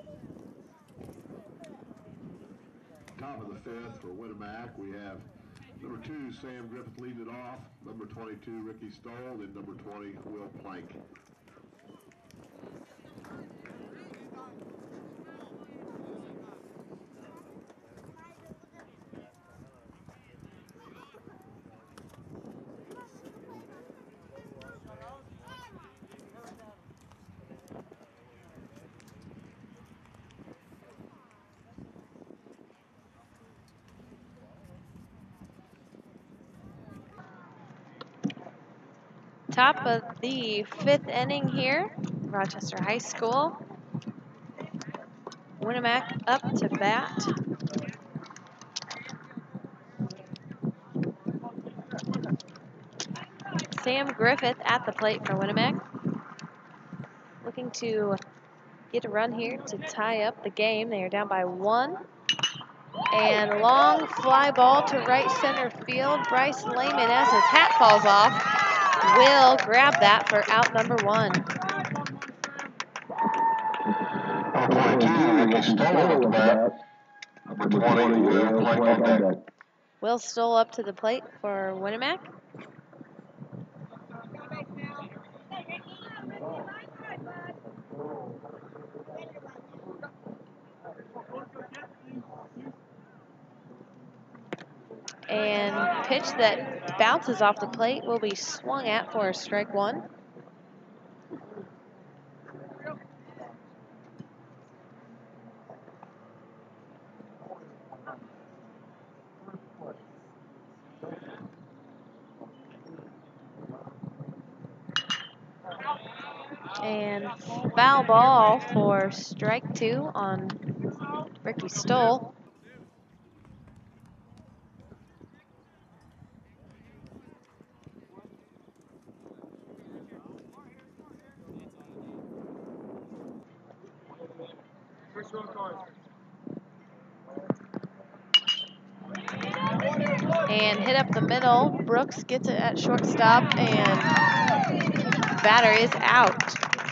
Top of the 5th for Winamac, we have Number 2, Sam Griffith leading it off. Number 22, Ricky Stoll, and number 20, Will Plank. Top of the 5th inning here, Rochester High School. Winamac up to bat. Sam Griffith at the plate for Winamac. Looking to get a run here to tie up the game. They are down by 1. And long fly ball to right center field. Bryce Lehman, as his hat falls off, will grab that for out number 1. Number 22, Ricky Stoll at the bat. Number 20, Will Plank on deck. Will Stoll up to the plate for Winamac. And pitch that bounces off the plate will be swung at for strike 1. And foul ball for strike 2 on Ricky Stoll. And hit up the middle. Brooks gets it at shortstop, and batter is out.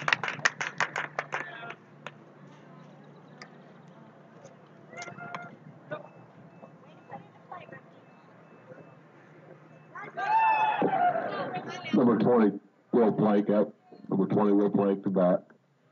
Number 20, Will Plank up. Number 20, Will Plank to bat.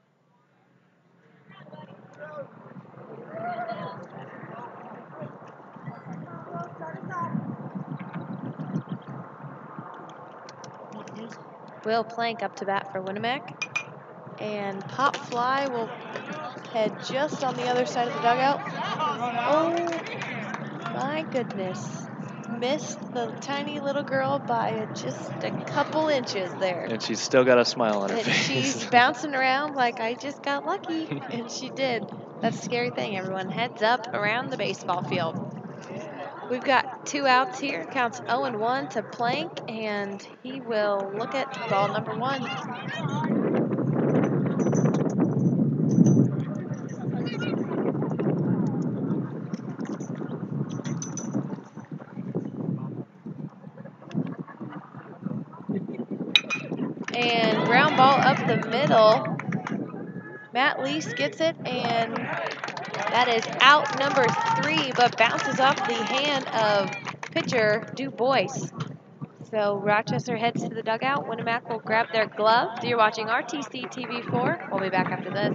Will Plank up to bat for Winamac. And pop fly will head just on the other side of the dugout. Oh my goodness. Missed the tiny little girl by just a couple inches there. And she's still got a smile on her And face. she's bouncing around like, I just got lucky. And she did. That's a scary thing, everyone. Heads up around the baseball field. We've got 2 outs here. Counts 0-1 to Plank, and he will look at ball number 1. And ground ball up the middle. Matt Lease gets it, and that is out number 3, but bounces off the hand of pitcher Du Bois. So Rochester heads to the dugout. Winamac will grab their glove. You're watching RTC TV4. We'll be back after this.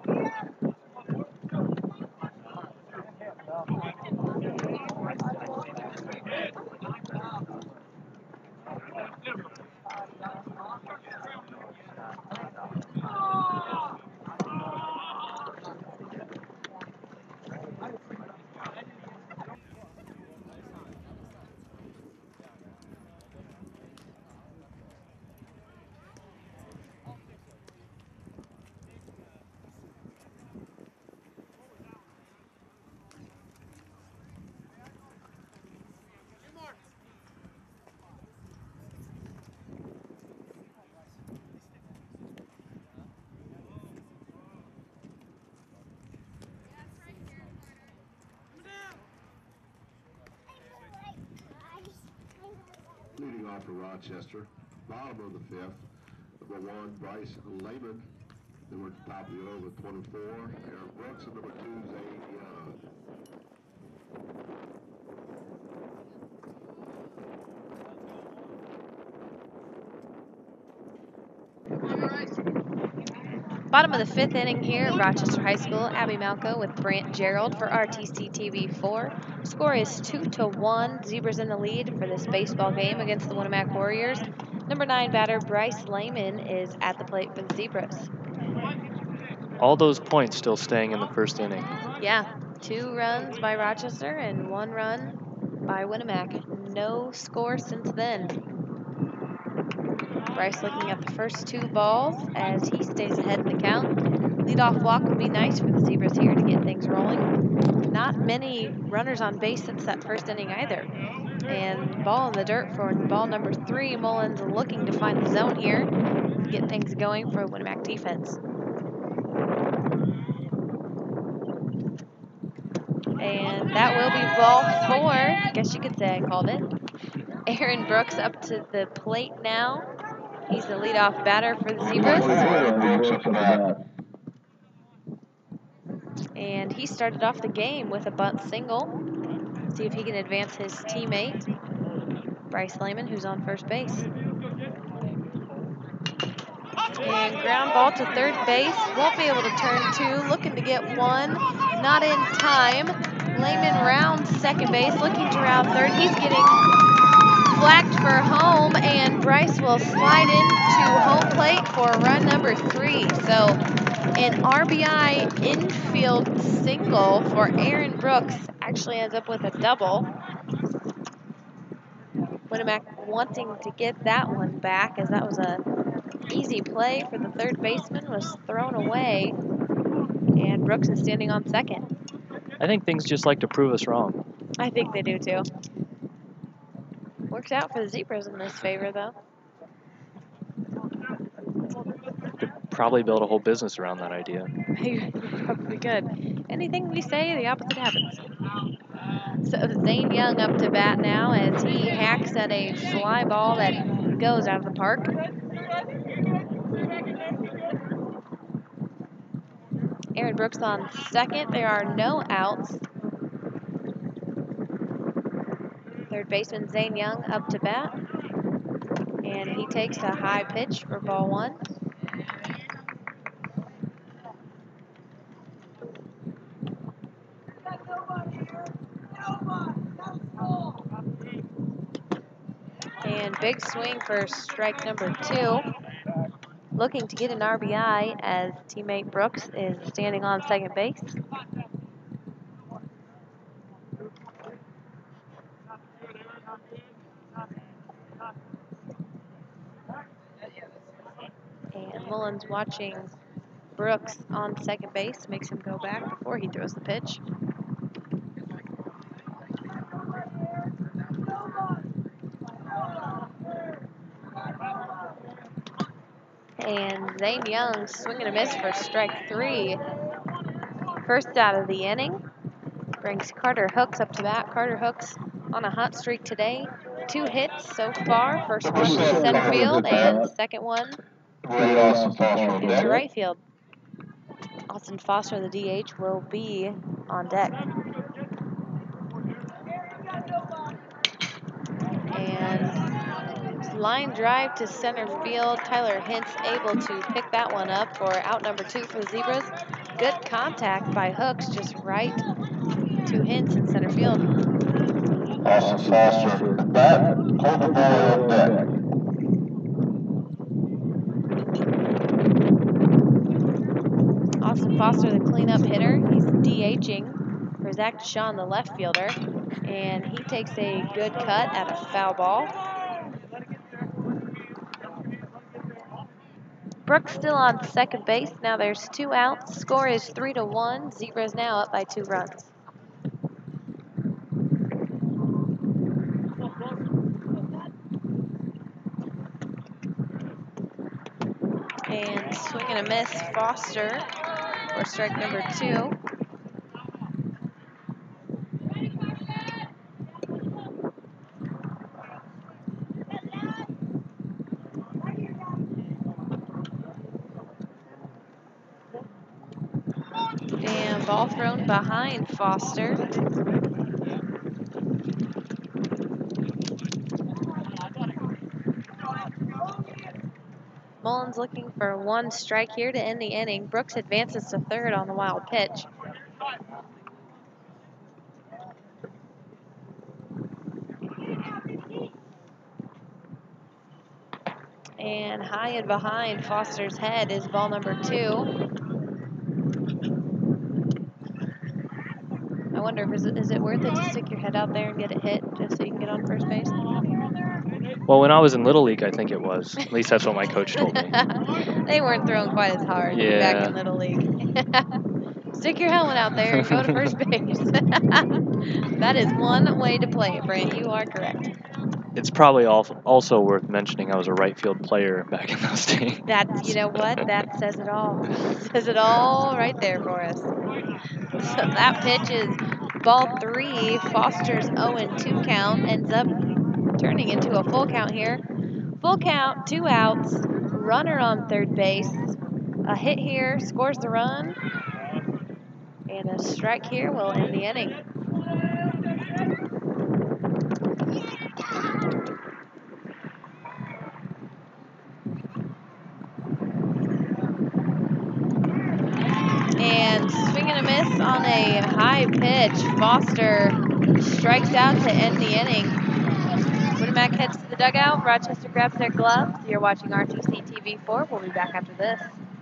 Leading off for Rochester, bottom of the 5th, number 1, Bryce Lehman. Then we're at the top of the order with 24, Aaron Brooks, and number 2, Zane Young. Bottom of the 5th inning here at Rochester High School. Abby Malco with Brant Gerald for RTC TV4. Score is 2-1. Zebras in the lead for this baseball game against the Winamac Warriors. Number 9 batter Bryce Lehman is at the plate for the Zebras. All those points still staying in the first inning. Yeah, 2 runs by Rochester and 1 run by Winamac. No score since then. Bryce looking at the first 2 balls as he stays ahead in the count. Leadoff walk would be nice for the Zebras here to get things rolling. Not many runners on base since that first inning either. And ball in the dirt for ball number 3. Mullins looking to find the zone here to get things going for Winamac defense. And that will be ball 4. I guess you could say I called it. Aaron Brooks up to the plate now. He's the leadoff batter for the Zebras. And he started off the game with a bunt single. See if he can advance his teammate, Bryce Lehman, who's on first base. And ground ball to third base. Won't be able to turn 2. Looking to get 1. Not in time. Lehman rounds second base. Looking to round third. He's getting flagged for home. And Bryce will slide into home plate for run number 3. So an RBI infield single for Aaron Brooks actually ends up with a double. Winamac wanting to get that one back as that was a easy play for the third baseman, was thrown away, and Brooks is standing on second. I think things just like to prove us wrong. I think they do too. Works out for the Zebras in this favor though. Could probably build a whole business around that idea. They probably could. Anything we say, the opposite happens. So Zane Young up to bat now as he hacks at a fly ball that goes out of the park. Aaron Brooks on second. There are no outs. Third baseman Zane Young up to bat. And he takes a high pitch for ball 1. And big swing for strike number 2. Looking to get an RBI as teammate Brooks is standing on second base. And Mullins watching Brooks on second base, makes him go back before he throws the pitch. And Zane Young swinging a miss for strike 3. First out of the inning. Brings Carter Hooks up to bat. Carter Hooks on a hot streak today. 2 hits so far. First one to center field and second one into right field. Austin Foster, the DH, will be on deck. And line drive to center field. Tyler Hintz able to pick that one up for out number 2 for the Zebras. Good contact by Hooks, just right to Hintz in center field. Austin Foster at bat, hold the ball on deck. Austin Foster, the cleanup hitter. He's DHing for Zach Deshawn, the left fielder. And he takes a good cut at a foul ball. Brooks still on second base. Now there's 2 outs. Score is 3-1. Zebras now up by 2 runs. And swing and a miss, Foster for strike number 2. And ball thrown behind Foster. Mullins looking for 1 strike here to end the inning. Brooks advances to third on the wild pitch. And high and behind Foster's head is ball number 2. I wonder, is it worth it to stick your head out there and get it hit just so you can get on first base? Well, when I was in Little League, I think it was. At least that's what my coach told me. They weren't throwing quite as hard back in Little League. Stick your helmet out there and go to first base. That is one way to play it, Brent. You are correct. It's probably also worth mentioning I was a right field player back in those days. You know what? That says it all. Says it all right there for us. So that pitch is ball 3. Foster's 0-2 count ends up turning into a full count here. Full count, 2 outs, runner on third base. A hit here scores the run, and a strike here will end the inning. And swing and a miss on a high pitch. Foster strikes out to end the inning. Winamac heads to the dugout. Rochester grabs their gloves. You're watching RTC TV4. We'll be back after this.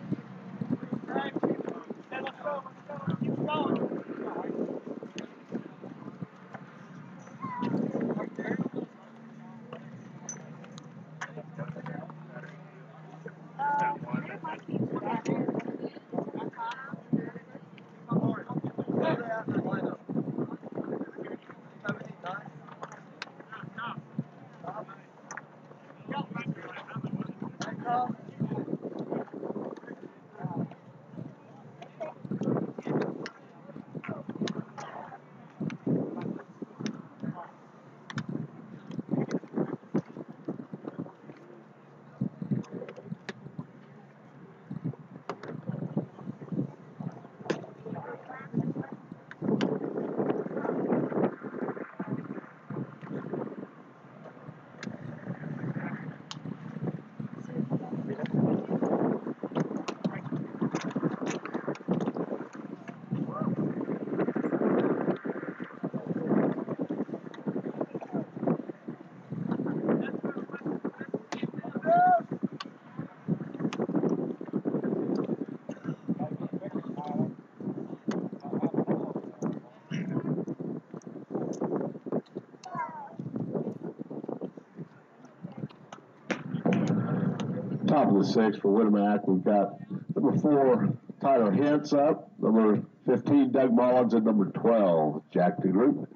Top of the 6 for Winamac. We've got number 4, Tyler Hintz up. Number 15, Doug Mullins. And number 12, Jack DeGroot.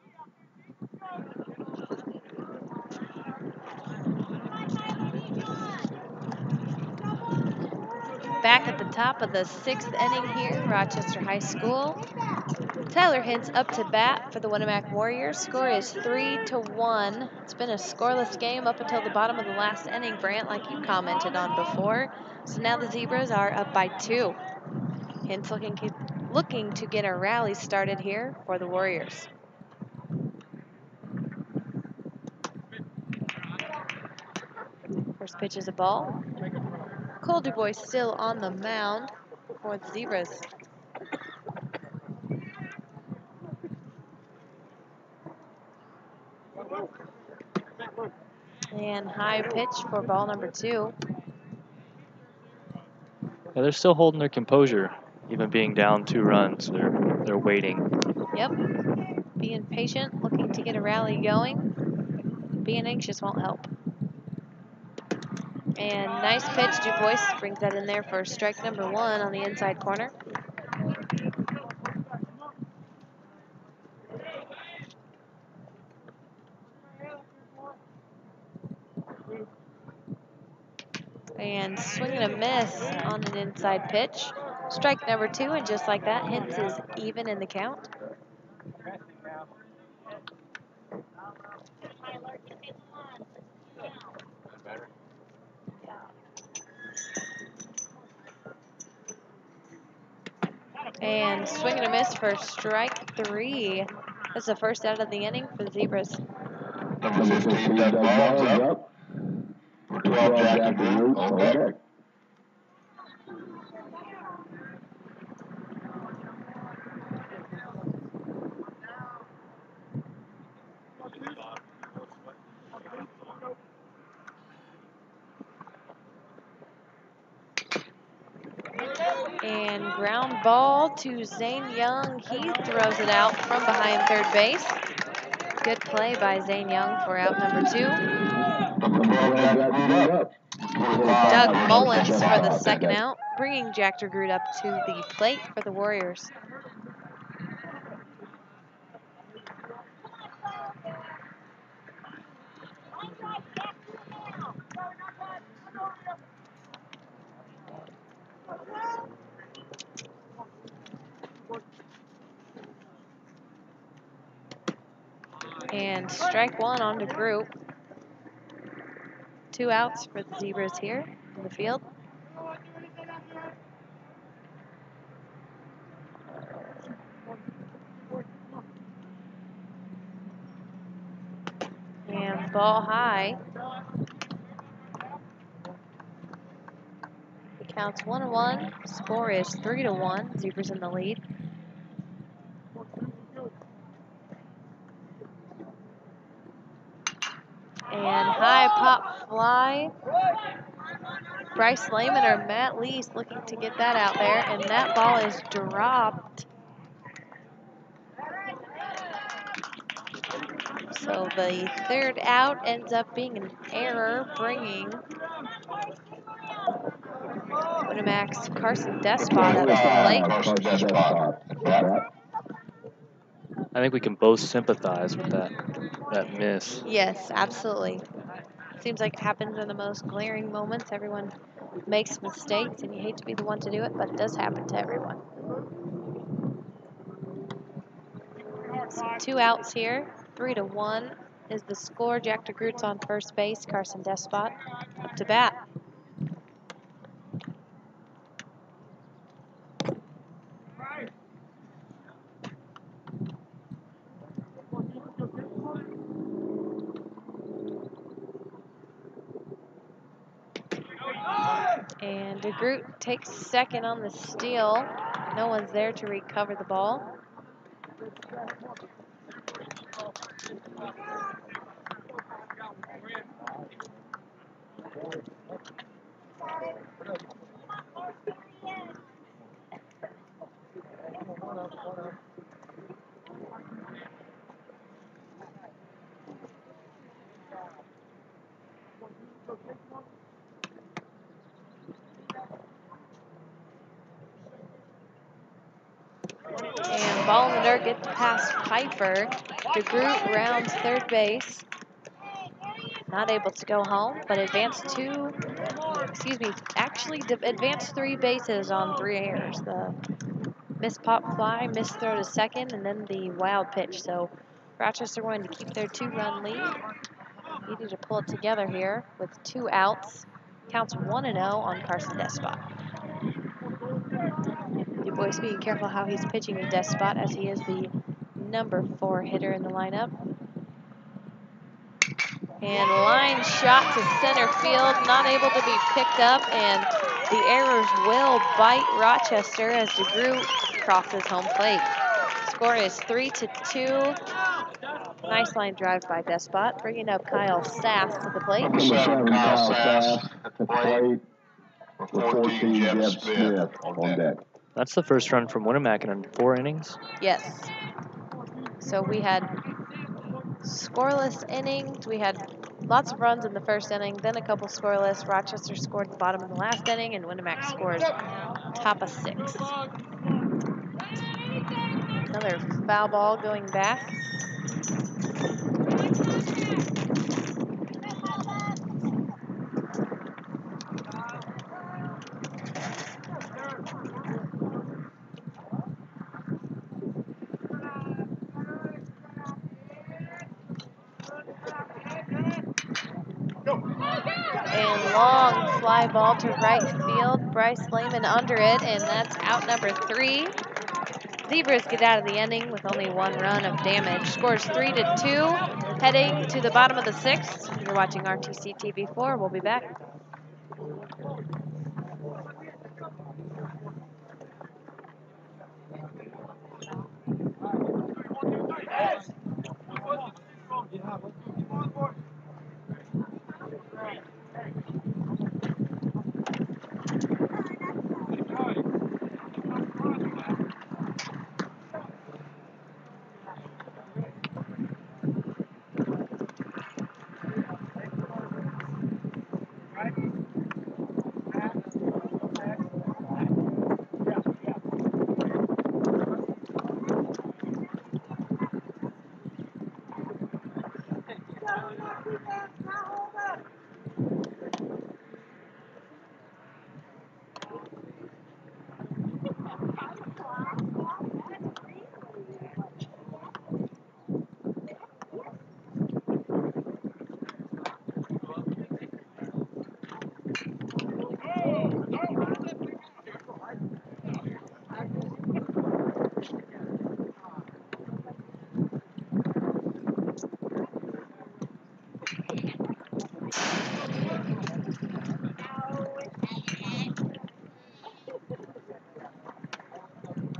Back at the top of the 6th inning here, Rochester High School. Tyler Hintz up to bat for the Winamac Warriors. Score is 3-1. It's been a scoreless game up until the bottom of the last inning, Brant, like you commented on before. So now the Zebras are up by 2. Hintz looking to get a rally started here for the Warriors. First pitch is a ball. Cole DuBois still on the mound for the Zebras. And high pitch for ball number 2. Yeah, they're still holding their composure, even being down 2 runs. They're waiting. Yep. Being patient, looking to get a rally going. Being anxious won't help. And nice pitch. DuBois brings that in there for strike number 1 on the inside corner. And swing and a miss on an inside pitch. Strike number 2, and just like that, Hintz is even in the count. And swing and a miss for strike 3. That's the first out of the inning for the Zebras. Number 15, Doug Mullins up. Number 12, Jack DeGroot on deck. And ground ball to Zane Young. He throws it out from behind third base. Good play by Zane Young for out number 2. Doug Mullins for the second out, bringing Jack DeGroot up to the plate for the Warriors. And strike 1 on DeGroot. 2 outs for the Zebras here in the field. And ball high. It counts 1-1. Score is 3-1. Zebras in the lead. And high pop fly. Bryce Lehman or Matt Lees looking to get that out there, and that ball is dropped. So the third out ends up being an error, bringing Winamax's Carson Despot up to the plate. I think we can both sympathize with that miss. Yes, absolutely. Seems like it happens in the most glaring moments. Everyone makes mistakes, and you hate to be the one to do it, but it does happen to everyone. So 2 outs here. 3-1 is the score. Jack DeGroot's on first base. Carson Despot up to bat. And DeGroot takes second on the steal. No one's there to recover the ball. And ball in the dirt gets past Piper. DeGroot rounds third base. Not able to go home, but advanced advanced 3 bases on 3 errors. The missed pop fly, missed throw to second, and then the wild pitch. So Rochester wanting to keep their 2-run lead. Needed to pull it together here with 2 outs. Counts 1-0 on Carson Despot. Du Bois being careful how he's pitching to Despot, as he is the number 4 hitter in the lineup. And line shot to center field, not able to be picked up, and the errors will bite Rochester as DeGroot crosses home plate. Score is 3-2. Nice line drive by Despot, bringing up Kyle Sass to the plate. Kyle Sass at the plate. 14, Jeff Smith on deck. That's the first run from Winamac in 4 innings. Yes. So we had scoreless innings. We had lots of runs in the first inning, then a couple scoreless. Rochester scored at the bottom of the last inning, and Winamac scores top of 6. Another foul ball going back. And long fly ball to right field. Bryce Lehman under it, and that's out number 3. Zebras get out of the inning with only 1 run of damage. Scores 3-2. Heading to the bottom of the 6th. You're watching RTC TV4. We'll be back.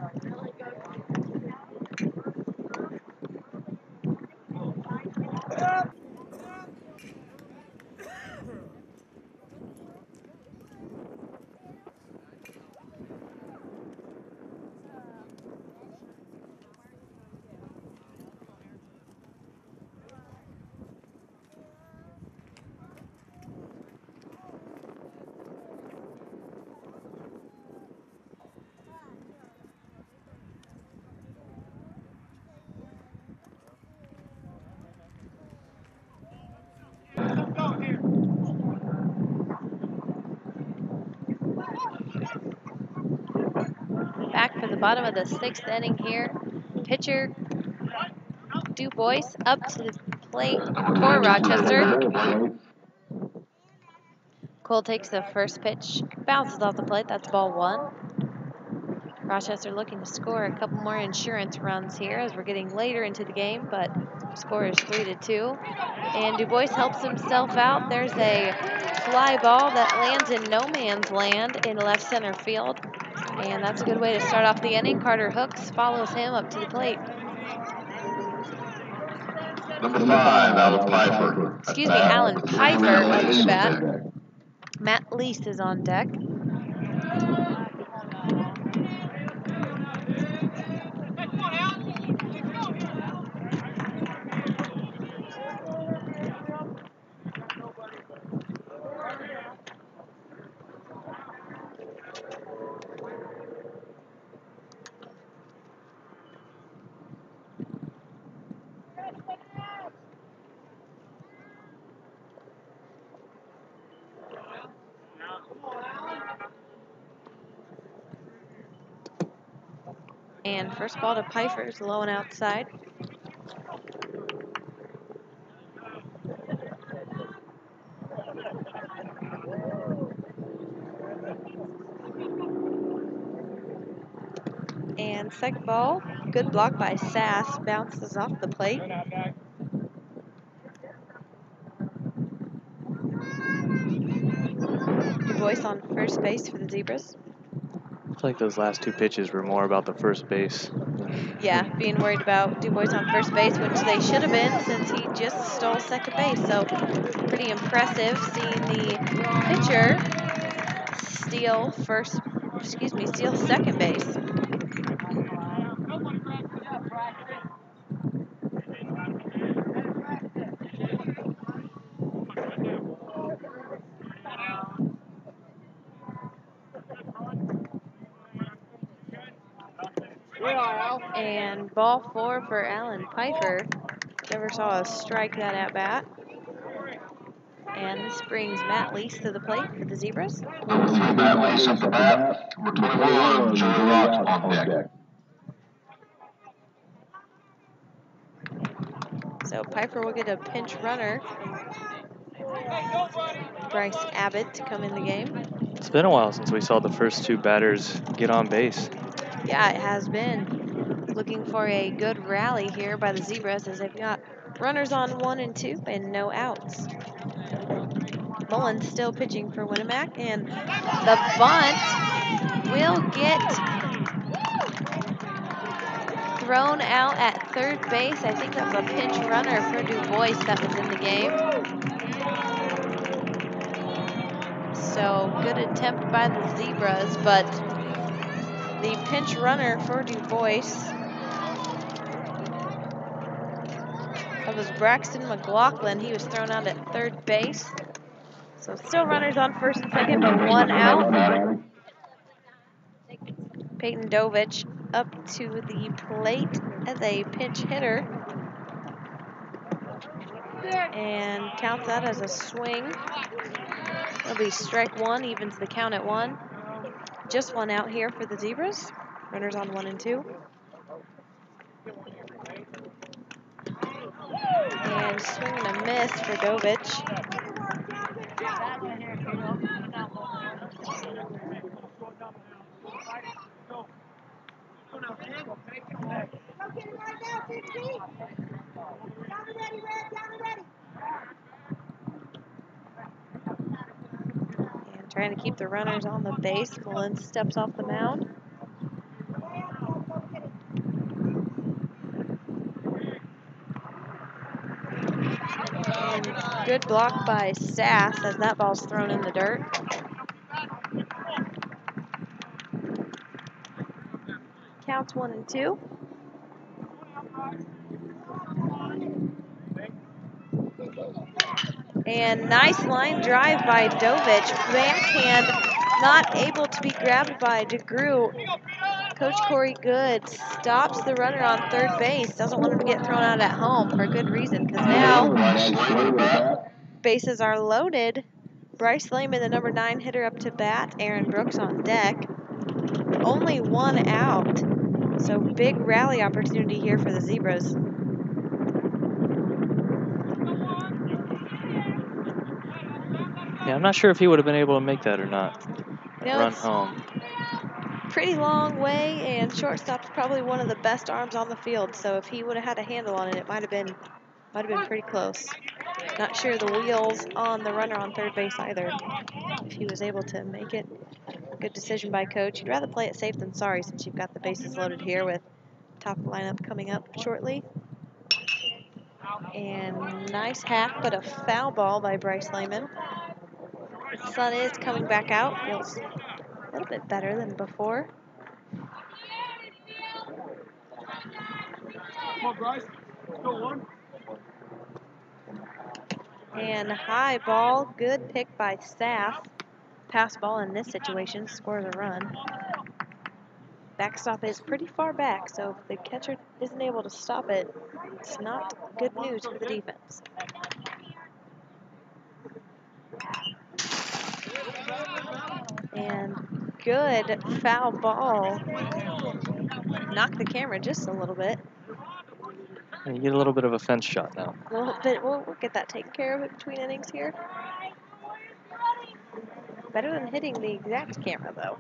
Back for the bottom of the 6th inning here. Pitcher DuBois up to the plate for Rochester. Cole takes the first pitch, bounces off the plate. That's ball 1. Rochester looking to score a couple more insurance runs here as we're getting later into the game, but score is 3-2. And DuBois helps himself out. There's a fly ball that lands in no man's land in left center field. And that's a good way to start off the inning. Carter Hooks follows him up to the plate. Number 5, Alan Pfeiffer. Excuse me, Alan Pfeiffer up to bat. Matt Lease is on deck. And first ball to Pfeiffer's low and outside. And second ball, good block by Sass, bounces off the plate. DuBois on first base for the Zebras. Looks like those last 2 pitches were more about the first base. Yeah, being worried about DuBois on first base, which they should have been since he just stole second base. So pretty impressive seeing the pitcher steal second base. And ball 4 for Alan Pfeiffer. Never saw a strike that at bat. And this brings Matt Lease to the plate for the Zebras. Number 3, Matt Lease up to bat. Number 21, Joey Rock on deck. So Pfeiffer will get a pinch runner. Bryce Abbott to come in the game. It's been a while since we saw the first 2 batters get on base. Yeah, it has been. Looking for a good rally here by the Zebras as they've got runners on 1 and 2 and no outs. Mullins still pitching for Winamac, and the bunt will get thrown out at third base. I think that's a pinch runner for DuBois that was in the game. So good attempt by the Zebras, but the pinch runner for DuBois, that was Braxton McLaughlin. He was thrown out at third base. So still runners on first and second, but 1 out. Peyton Dovich up to the plate as a pinch hitter. And counts that as a swing. It'll be strike 1, evens the count at 1. Just 1 out here for the Zebras. Runners on 1 and 2. And swing and a miss for Dovich. And trying to keep the runners on the base. Mullins steps off the mound. Good block by Sass as that ball's thrown in the dirt. Counts 1 and 2. And nice line drive by Dovich. Backhand not able to be grabbed by DeGroot. Coach Corey Good stops the runner on third base. Doesn't want him to get thrown out at home for a good reason, because now bases are loaded. Bryce Lehman, the number 9 hitter, up to bat. Aaron Brooks on deck. Only 1 out. So big rally opportunity here for the Zebras. Yeah, I'm not sure if he would have been able to make that or not. You know, Run it's home. pretty long way, and shortstop's probably one of the best arms on the field. So if he would have had a handle on it, it might have been pretty close. Not sure the wheels on the runner on third base either. If he was able to make it, good decision by coach. You'd rather play it safe than sorry since you've got the bases loaded here with top lineup coming up shortly. And nice hack, but a foul ball by Bryce Lehman. Sun is coming back out. Feels a little bit better than before. Come on, Bryce. Still one. And high ball, good pick by Sass. Pass ball in this situation scores a run. Backstop is pretty far back, so if the catcher isn't able to stop it, it's not good news for the defense. And good foul ball. Knocked the camera just a little bit. And you get a little bit of a fence shot now. A little bit. We'll get that taken care of in between innings here. Better than hitting the exact camera, though.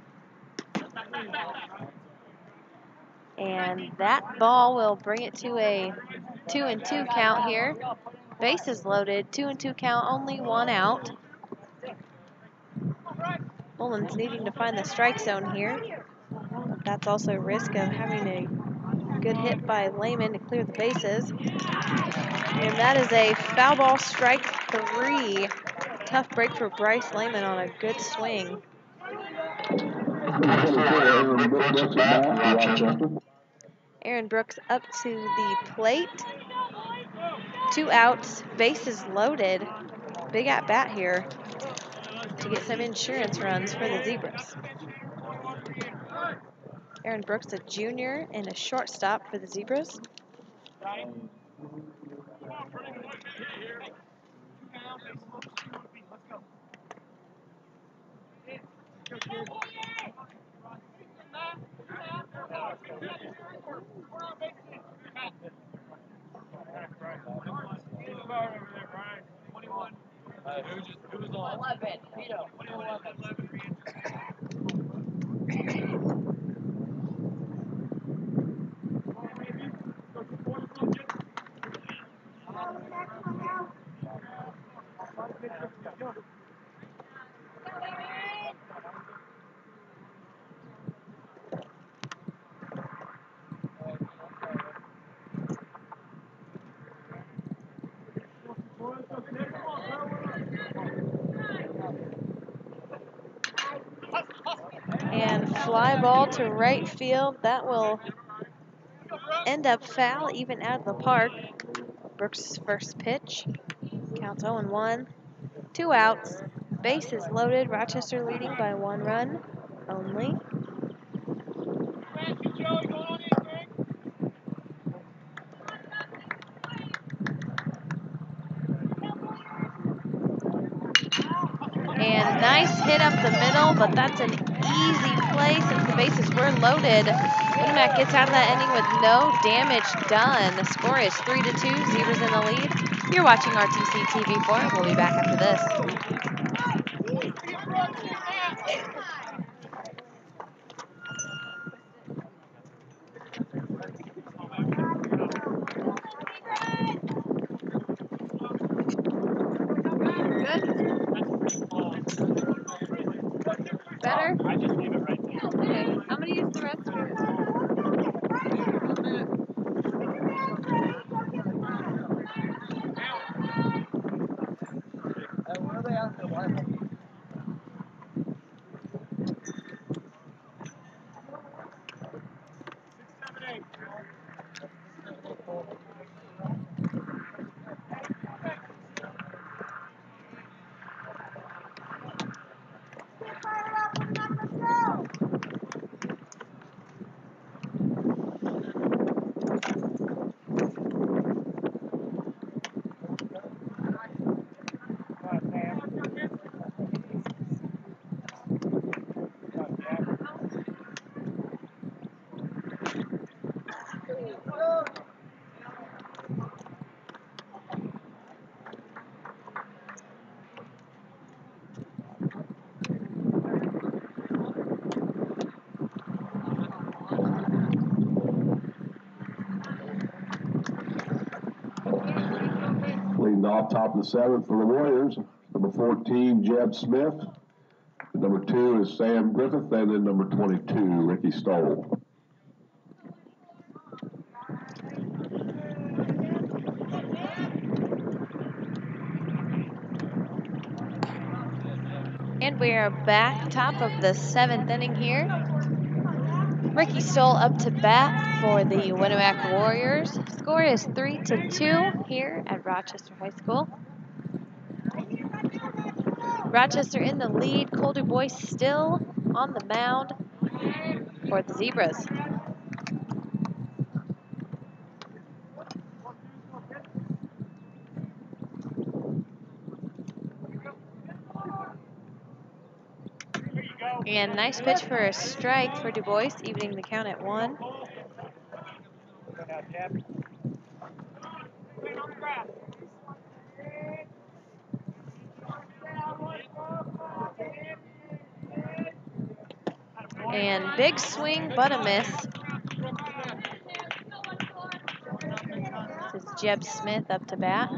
And that ball will bring it to a 2-2 count here. Bases loaded, 2-2 count, only 1 out. Mullins needing to find the strike zone here. That's also a risk of having a good hit by Lehman to clear the bases. And that is a foul ball, strike 3. Tough break for Bryce Lehman on a good swing. Aaron Brooks up to the plate. 2 outs, bases loaded. Big at bat here to get some insurance runs for the Zebras. Aaron Brooks, a junior and a shortstop for the Zebras. And fly ball to right field. That will end up foul, even out of the park. Brooks' first pitch. Counts 0-1. 2 outs. Bases loaded. Rochester leading by 1 run only. And nice hit up the middle, but that's an easy play since the bases were loaded. Unimac gets out of that inning with no damage done. The score is 3-2, Zebras in the lead. You're watching RTC TV4. We'll be back after this. Better? Okay, I'm gonna use the restroom. Leading off top of the 7th for the Warriors, number 14, Jeb Smith. Number 2 is Sam Griffith, and then number 22, Ricky Stoll. And we are back, top of the 7th inning here. Ricky Stoll up to bat for the Winamac Warriors. Score is 3-2 here at Rochester High School. Rochester in the lead. Cole DuBois still on the mound for the Zebras. And nice pitch for a strike for DuBois, evening the count at 1. And big swing, but a miss. This is Jeb Smith up to bat.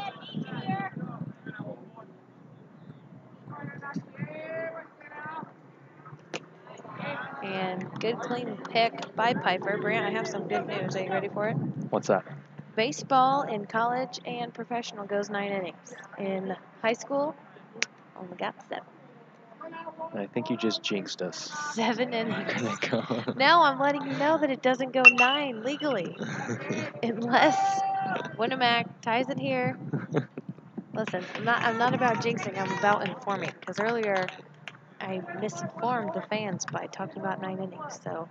And good clean pick by Piper. Brant, I have some good news. Are you ready for it? What's that? Baseball in college and professional goes 9 innings. In high school, only got 7. I think you just jinxed us. 7 innings. Now I'm letting you know that it doesn't go 9 legally. Unless Winamac ties it here. Listen, I'm not about jinxing, I'm about informing. Because earlier I misinformed the fans by talking about 9 innings. So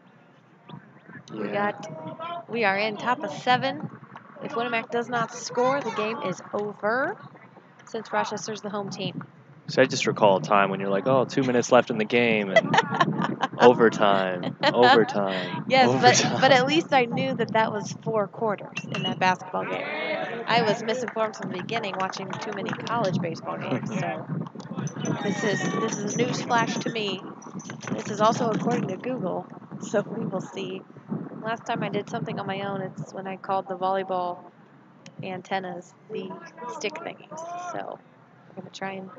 we are in top of 7. If Winamac does not score, the game is over since Rochester's the home team. So I just recall a time when you're like, oh, 2 minutes left in the game and overtime. Yes, overtime. but at least I knew that was 4 quarters in that basketball game. I was misinformed from the beginning watching too many college baseball games. So this is news flash to me. This is also according to Google. So we will see. Last time I did something on my own, it's when I called the volleyball antennas the stick thingies. So I'm gonna try and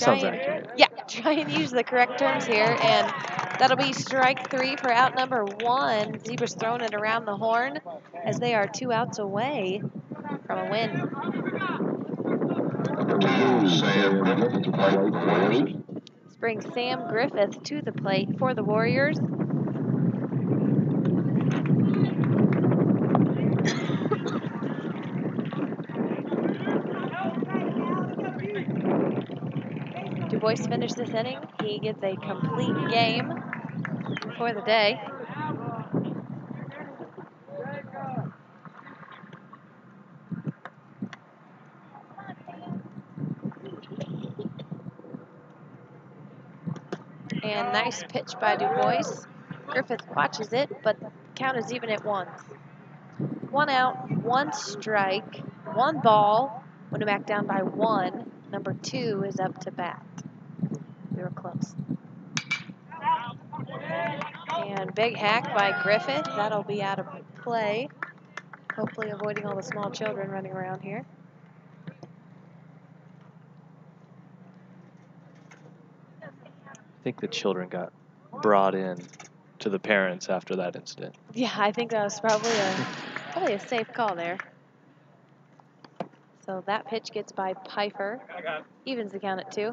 use the correct terms here, and that'll be strike 3 for out number 1. Zebras throwing it around the horn as they are 2 outs away from a win. Sam Griffith to play for the Warriors. Let's bring Sam Griffith to the plate for the Warriors. DuBois finished this inning. He gets a complete game for the day. And nice pitch by DuBois. Griffith watches it, but count is even at 1. 1 out, 1 strike, 1 ball. Winamac down by 1. Number 2 is up to bat. We were close. And big hack by Griffith. That'll be out of play. Hopefully avoiding all the small children running around here. I think the children got brought in to the parents after that incident. Yeah, I think that was probably a safe call there. So that pitch gets by Piper. Evens the count at 2.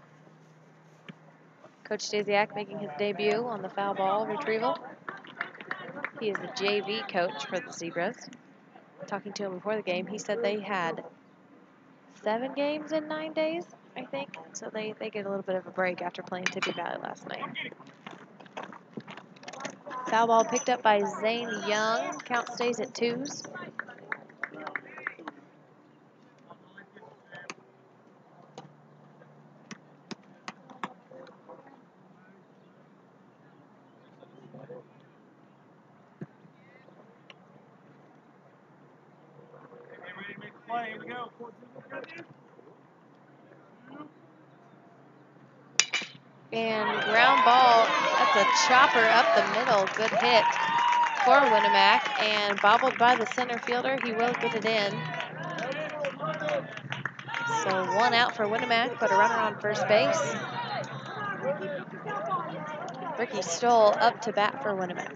Coach Stasiak making his debut on the foul ball retrieval. He is the JV coach for the Zebras. Talking to him before the game, he said they had 7 games in 9 days, I think. So they get a little bit of a break after playing Tippy Valley last night. Foul ball picked up by Zane Young. Count stays at 2s. And ground ball, that's a chopper up the middle. Good hit for Winamac, and bobbled by the center fielder. He will get it in. So 1 out for Winamac, but a runner on first base. Ricky Stoll up to bat for Winamac.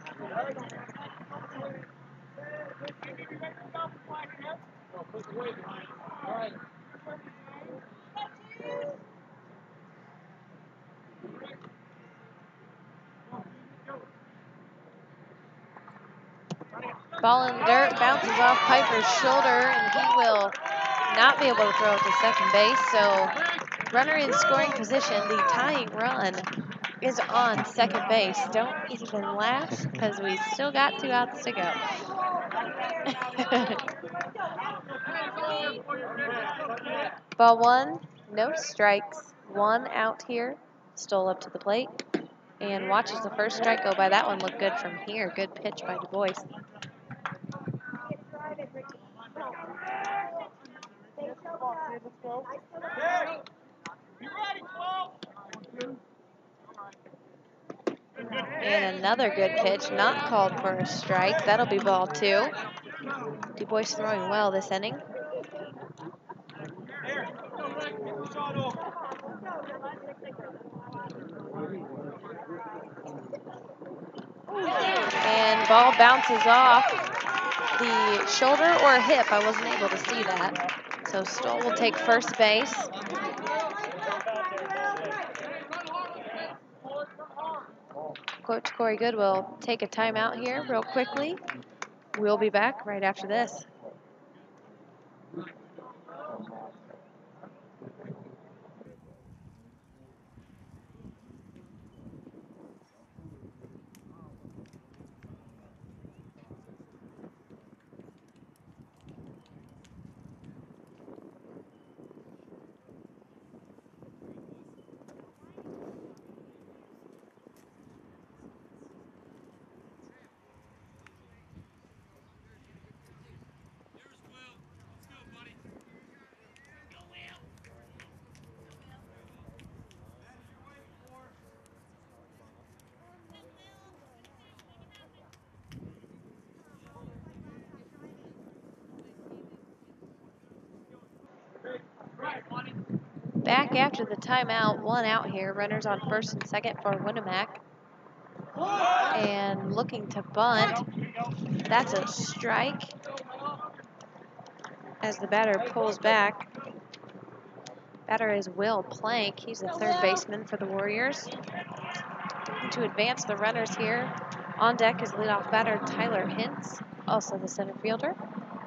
Ball in the dirt, bounces off Piper's shoulder, and he will not be able to throw it to second base. So runner in scoring position, the tying run is on second base. Don't even laugh, because we still got 2 outs to go. Ball 1, no strikes, 1 out here. Stoll up to the plate and watches the first strike go by. That one looked good from here. Good pitch by Du Bois. And another good pitch, not called for a strike. That'll be ball 2. Du Bois throwing well this inning. And ball bounces off the shoulder or hip. I wasn't able to see that. So Stoll will take first base. Coach Corey Good will take a timeout here real quickly. We'll be back right after this. Back after the timeout, 1 out here. Runners on first and second for Winamac. And looking to bunt. That's a strike as the batter pulls back. Batter is Will Plank. He's the third baseman for the Warriors. Looking to advance the runners here. On deck is leadoff batter Tyler Hintz, also the center fielder.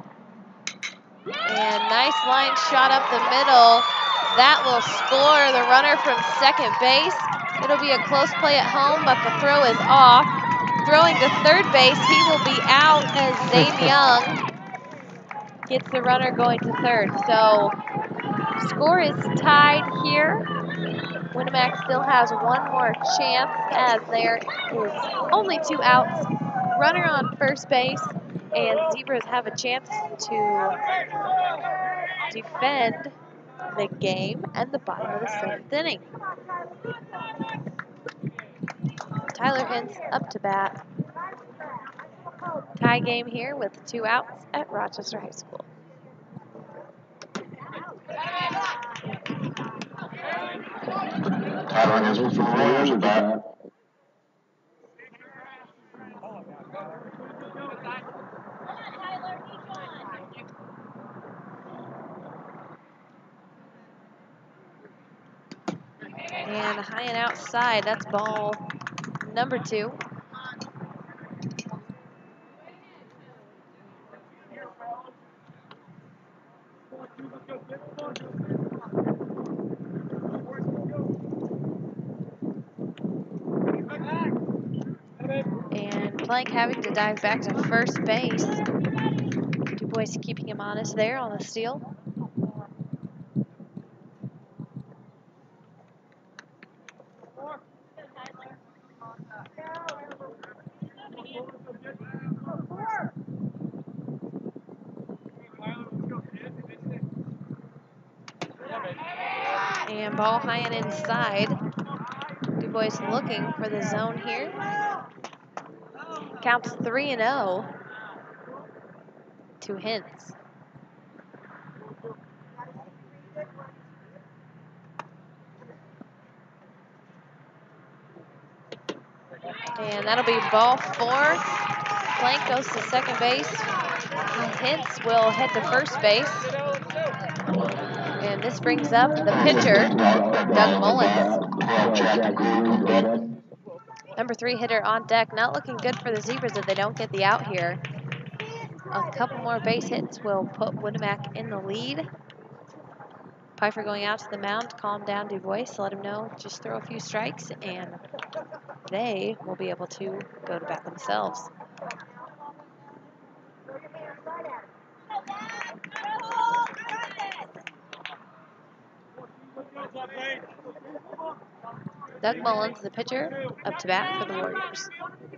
And nice line shot up the middle. That will score the runner from second base. It'll be a close play at home, but the throw is off. Throwing to third base, he will be out as Zane Young gets the runner going to third. So score is tied here. Winamac still has 1 more chance as there is only 2 outs. Runner on first base, and Zebras have a chance to defend the game and the bottom of the 7th inning. Tyler Hintz up to bat. Tie game here with 2 outs at Rochester High School. Tyler Hintz for the Warriors at bat. And high and outside, that's ball number 2. Plank having to dive back to first base. Du Bois keeping him honest there on the steal. And ball high and inside. Du Bois looking for the zone here. Counts 3-0 to Hintz. And that'll be ball 4. Plank goes to second base. Hintz will head to first base. And this brings up the pitcher, Doug Mullins. Number 3 hitter on deck. Not looking good for the Zebras if they don't get the out here. A couple more base hits will put Winamac in the lead. Pfeiffer going out to the mound to calm down Du Bois, let him know just throw a few strikes and they will be able to go to bat themselves. Doug Mullins, the pitcher, up to bat for the Warriors.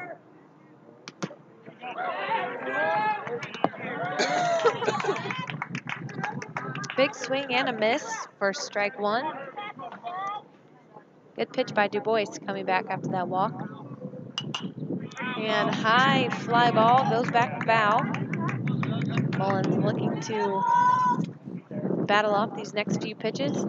Big swing and a miss for strike 1. Good pitch by Du Bois coming back after that walk. And high fly ball goes back foul. Mullins looking to battle off these next few pitches.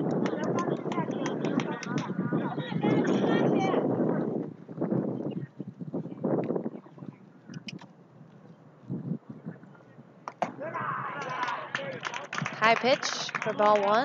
High pitch for ball 1.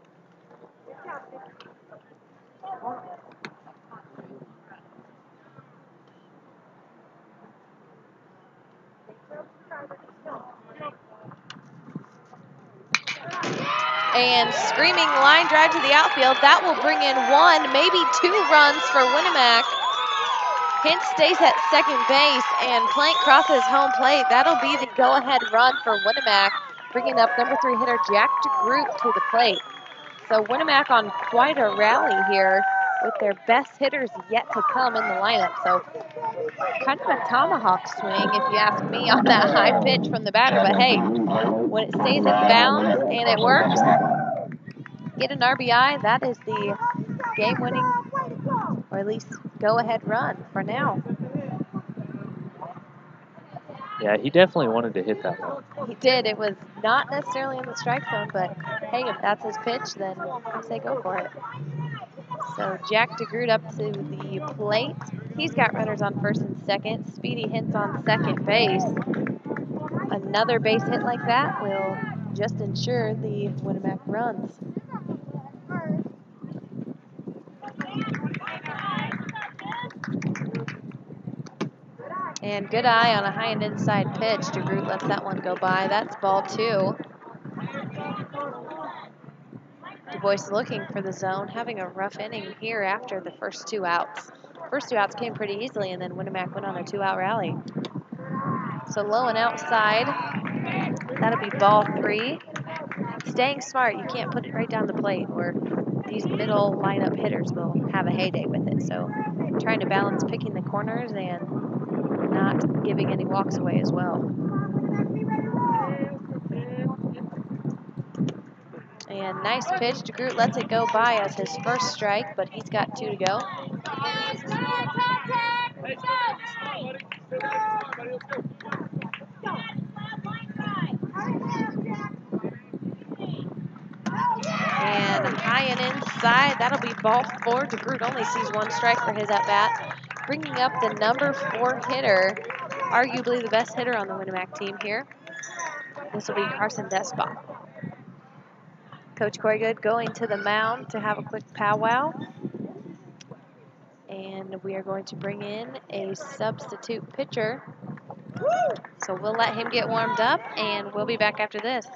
And screaming line drive to the outfield. That will bring in 1, maybe 2 runs for Winamac. Hintz stays at second base and Plank crosses home plate. That'll be the go-ahead run for Winamac, bringing up number 3 hitter Jack DeGroot to the plate. So Winamac on quite a rally here with their best hitters yet to come in the lineup. So kind of a tomahawk swing, if you ask me, on that high pitch from the batter. But hey, when it stays in bounds and it works, get an RBI, that is the game-winning, or at least go-ahead run for now. Yeah, he definitely wanted to hit that one. He did. It was not necessarily in the strike zone, but hey, if that's his pitch, then I say go for it. So Jack DeGroot up to the plate. He's got runners on first and second. Speedy Hintz on second base. Another base hit like that will just ensure the Winamac runs. And good eye on a high and inside pitch. DeGroot lets that one go by. That's ball 2. Du Bois looking for the zone, having a rough inning here after the first 2 outs. First 2 outs came pretty easily, and then Winamac went on a 2-out rally. So low and outside, that'll be ball 3. Staying smart, you can't put it right down the plate, or these middle lineup hitters will have a heyday with it. So trying to balance picking the corners and not giving any walks away as well. And nice pitch. DeGroot lets it go by as his first strike, but he's got 2 to go. And high and inside, that'll be ball 4. DeGroot only sees 1 strike for his at-bat. Bringing up the number 4 hitter, arguably the best hitter on the Winamac team here. This will be Carson Despot. Coach Corey Good going to the mound to have a quick powwow. And we are going to bring in a substitute pitcher. So we'll let him get warmed up, and we'll be back after this.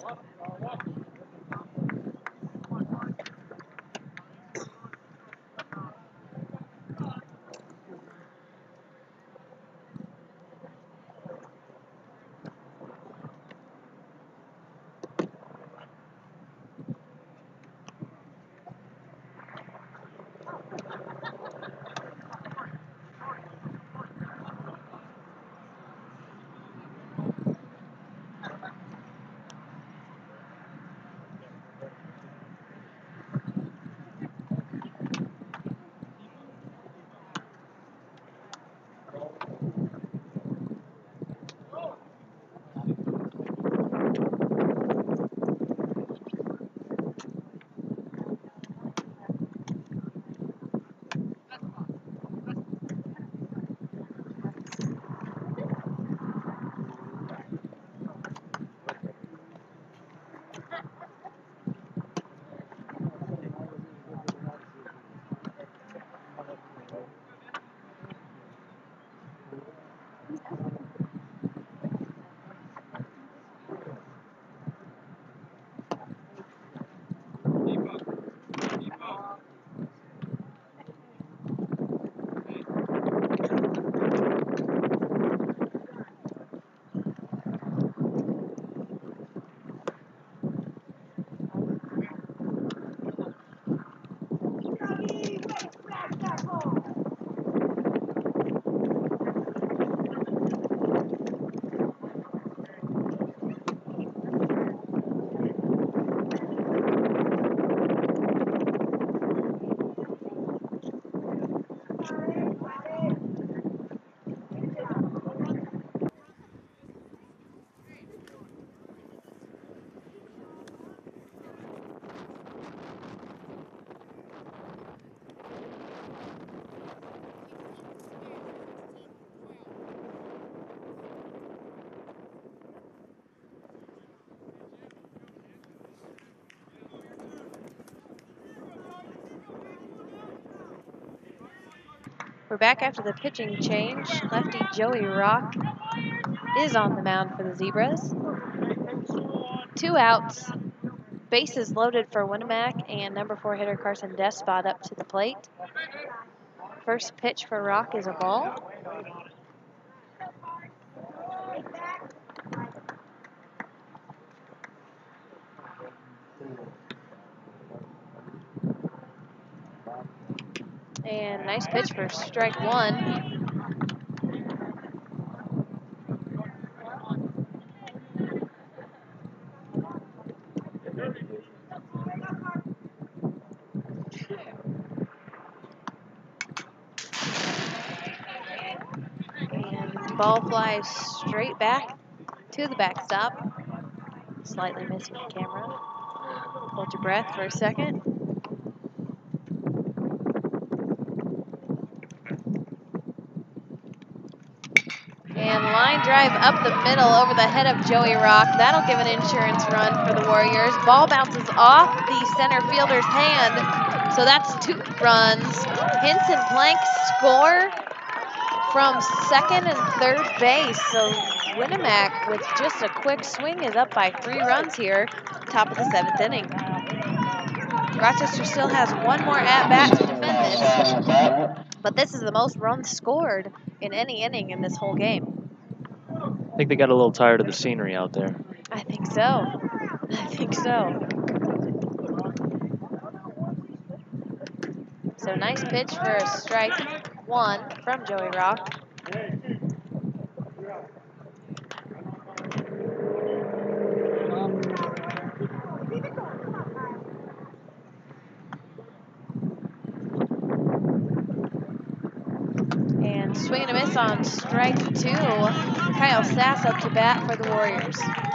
We're back after the pitching change. Lefty Joey Rock is on the mound for the Zebras. 2 outs. Bases loaded for Winamac, and number 4 hitter Carson Despot up to the plate. First pitch for Rock is a ball. And nice pitch for strike 1. And ball flies straight back to the backstop. Slightly missing the camera. Hold your breath for a second. And line drive up the middle over the head of Joey Rock. That'll give an insurance run for the Warriors. Ball bounces off the center fielder's hand. So that's 2 runs. Hintz and Plank score from second and third base. So Winamac, with just a quick swing, is up by 3 runs here, top of the 7th inning. Rochester still has 1 more at-bat to defend this, but this is the most runs scored in any inning in this whole game. I think they got a little tired of the scenery out there. I think so. I think so. So nice pitch for a strike 1 from Joey Rock. And swing and a miss on strike 2. Kyle Sass up to bat for the Warriors.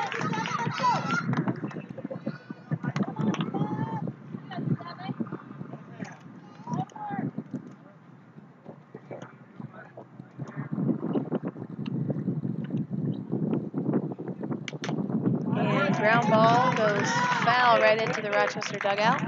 And ground ball goes foul right into the Rochester dugout.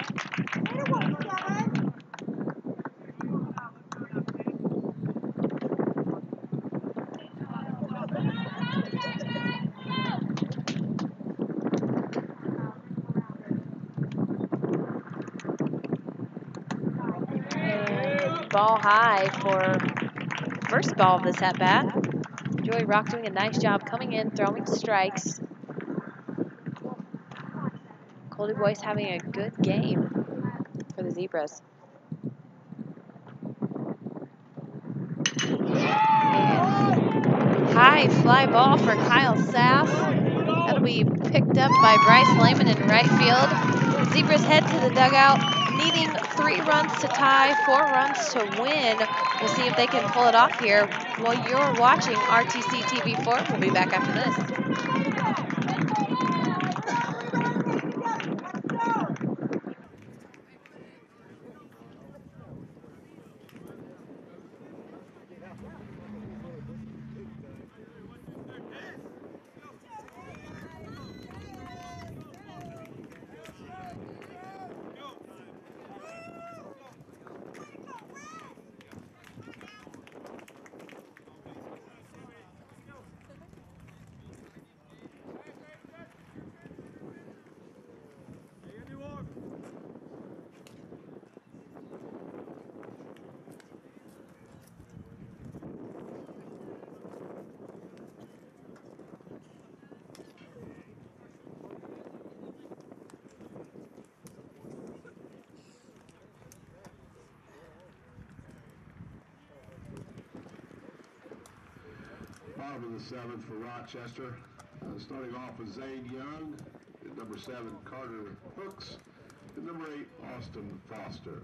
Ball high for first ball of this at-bat. Joey Rock doing a nice job coming in, throwing strikes. Cole DuBois having a good game for the Zebras. And high fly ball for Kyle Sass. That'll be picked up by Bryce Lehman in right field. Zebras head to the dugout, needing 3 runs to tie, 4 runs to win. We'll see if they can pull it off here. While you're watching RTC TV4, we'll be back after this. Bottom of the 7th for Rochester. Starting off with Zane Young, at number 7 Carter Hooks, and number 8 Austin Foster.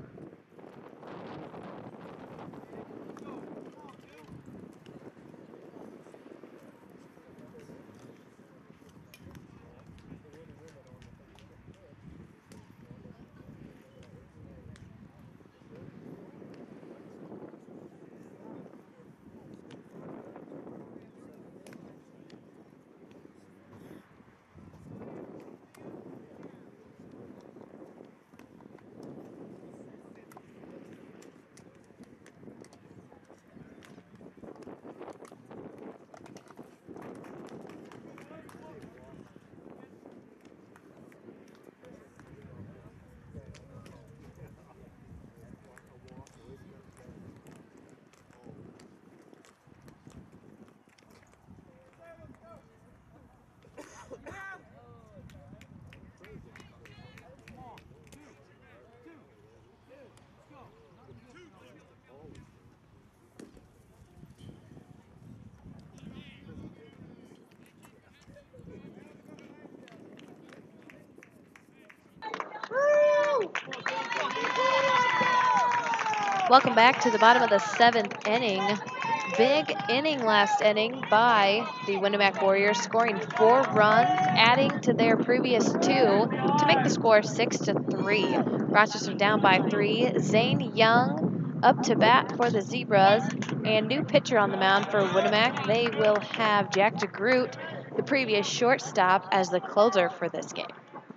Welcome back to the bottom of the 7th inning. Big inning last inning by the Winamac Warriors, scoring 4 runs, adding to their previous 2 to make the score 6-3. Rochester down by 3. Zane Young up to bat for the Zebras, and new pitcher on the mound for Winamac. They will have Jack DeGroot, the previous shortstop, as the closer for this game.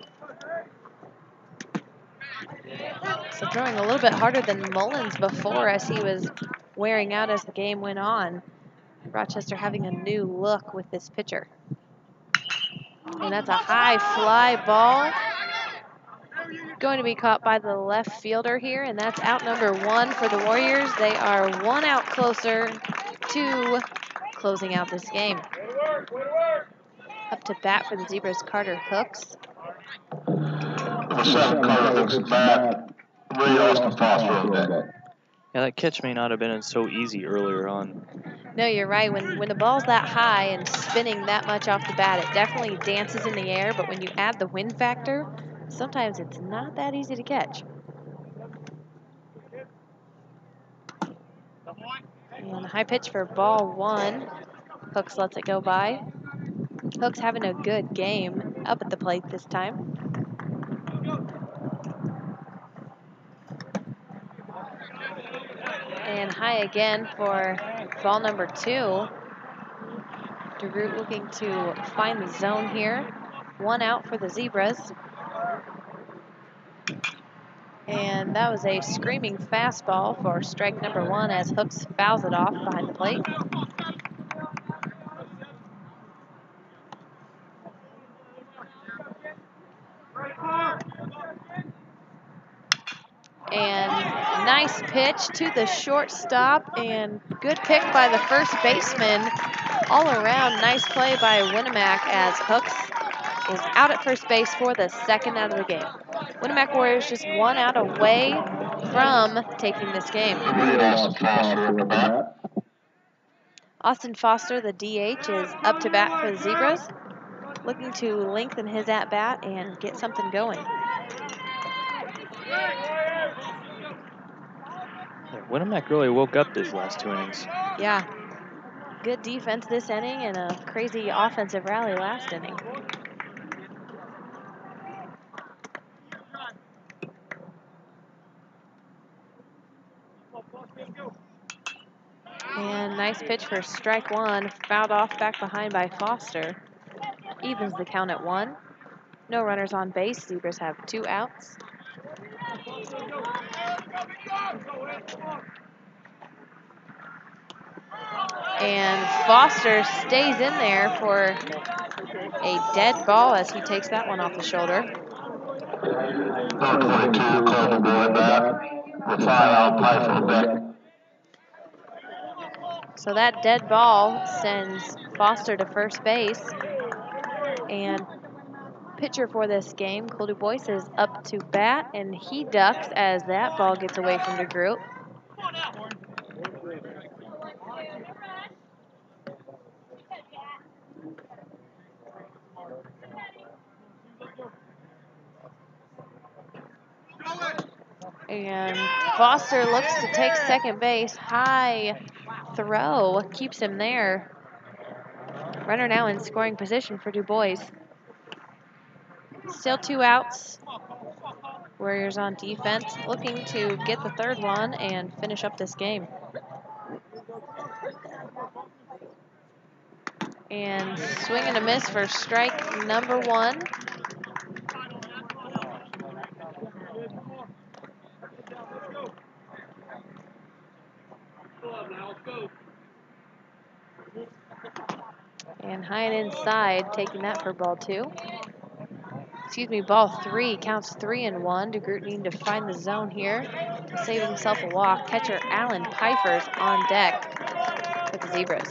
So throwing a little bit harder than Mullins before, as he was wearing out as the game went on. Rochester having a new look with this pitcher. And that's a high fly ball. Going to be caught by the left fielder here, and that's out number 1 for the Warriors. They are 1 out closer to closing out this game. Up to bat for the Zebras, Carter Hooks. Number 7, Carter Hooks at bat. Ray Austin Foster on deck. Yeah, that catch may not have been so easy earlier on. No, you're right. When the ball's that high and spinning that much off the bat, it definitely dances in the air, but when you add the wind factor, sometimes it's not that easy to catch. And a high pitch for ball 1. Hooks lets it go by. Hooks having a good game up at the plate this time. And high again for ball number 2. DeGroot looking to find the zone here. 1 out for the Zebras. And that was a screaming fastball for strike number 1 as Hooks fouls it off behind the plate. And nice pitch to the shortstop, and good pick by the first baseman. All around, nice play by Winamac as Hooks is out at first base for the 2nd out of the game. Winamac Warriors just 1 out away from taking this game. Austin Foster, the DH, is up to bat for the Zebras, looking to lengthen his at-bat and get something going. Winamac really woke up this last 2 innings. Yeah. Good defense this inning and a crazy offensive rally last inning. And nice pitch for strike 1, fouled off back behind by Foster. Evens the count at 1. No runners on base. Zebras have 2 outs. And Foster stays in there for a dead ball as he takes that one off the shoulder. Number 22, Coleman Boyd back. With 5 out, Pfeiffer on deck. So that dead ball sends Foster to first base. And pitcher for this game, Cole DuBois, is up to bat, and he ducks as that ball gets away from DeGroot. And Foster looks to take second base. High throw keeps him there. Runner now in scoring position for DuBois. Still 2 outs. Warriors on defense, looking to get the 3rd one and finish up this game. And swing and a miss for strike number 1. And high and inside, taking that for ball 2. Excuse me, ball 3, counts 3-1. DeGroot needing to find the zone here to save himself a walk. Catcher Alan Pfeiffer's on deck for the Zebras.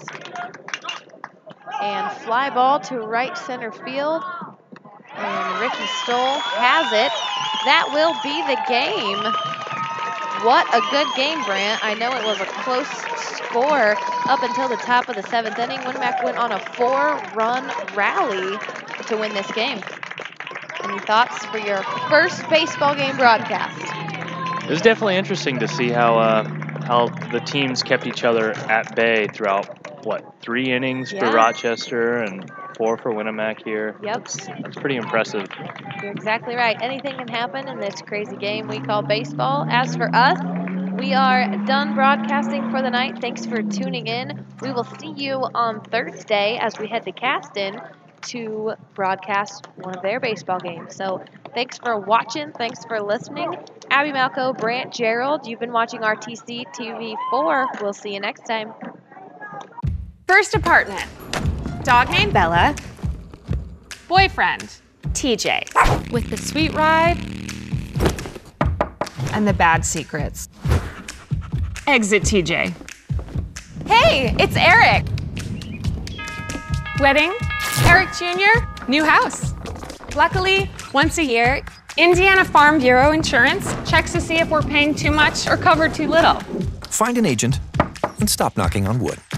And fly ball to right center field. And Ricky Stoll has it. That will be the game. What a good game, Brant. I know it was a close score up until the top of the 7th inning. Winamac went on a 4-run rally to win this game. Any thoughts for your first baseball game broadcast? It was definitely interesting to see how the teams kept each other at bay throughout, what, 3 innings Yeah. for Rochester and 4 for Winnemac here. Yep. That's pretty impressive. You're exactly right. Anything can happen in this crazy game we call baseball. As for us, we are done broadcasting for the night. Thanks for tuning in. We will see you on Thursday as we head to Caston to broadcast one of their baseball games. So thanks for watching. Thanks for listening. Abby Malco, Brant Gerald, you've been watching RTC TV4. We'll see you next time. First apartment. Dog named Bella. Boyfriend, TJ. With the sweet ride and the bad secrets. Exit TJ. Hey, it's Eric. Wedding, Eric Jr., new house. Luckily, once a year, Indiana Farm Bureau Insurance checks to see if we're paying too much or cover too little. Find an agent and stop knocking on wood.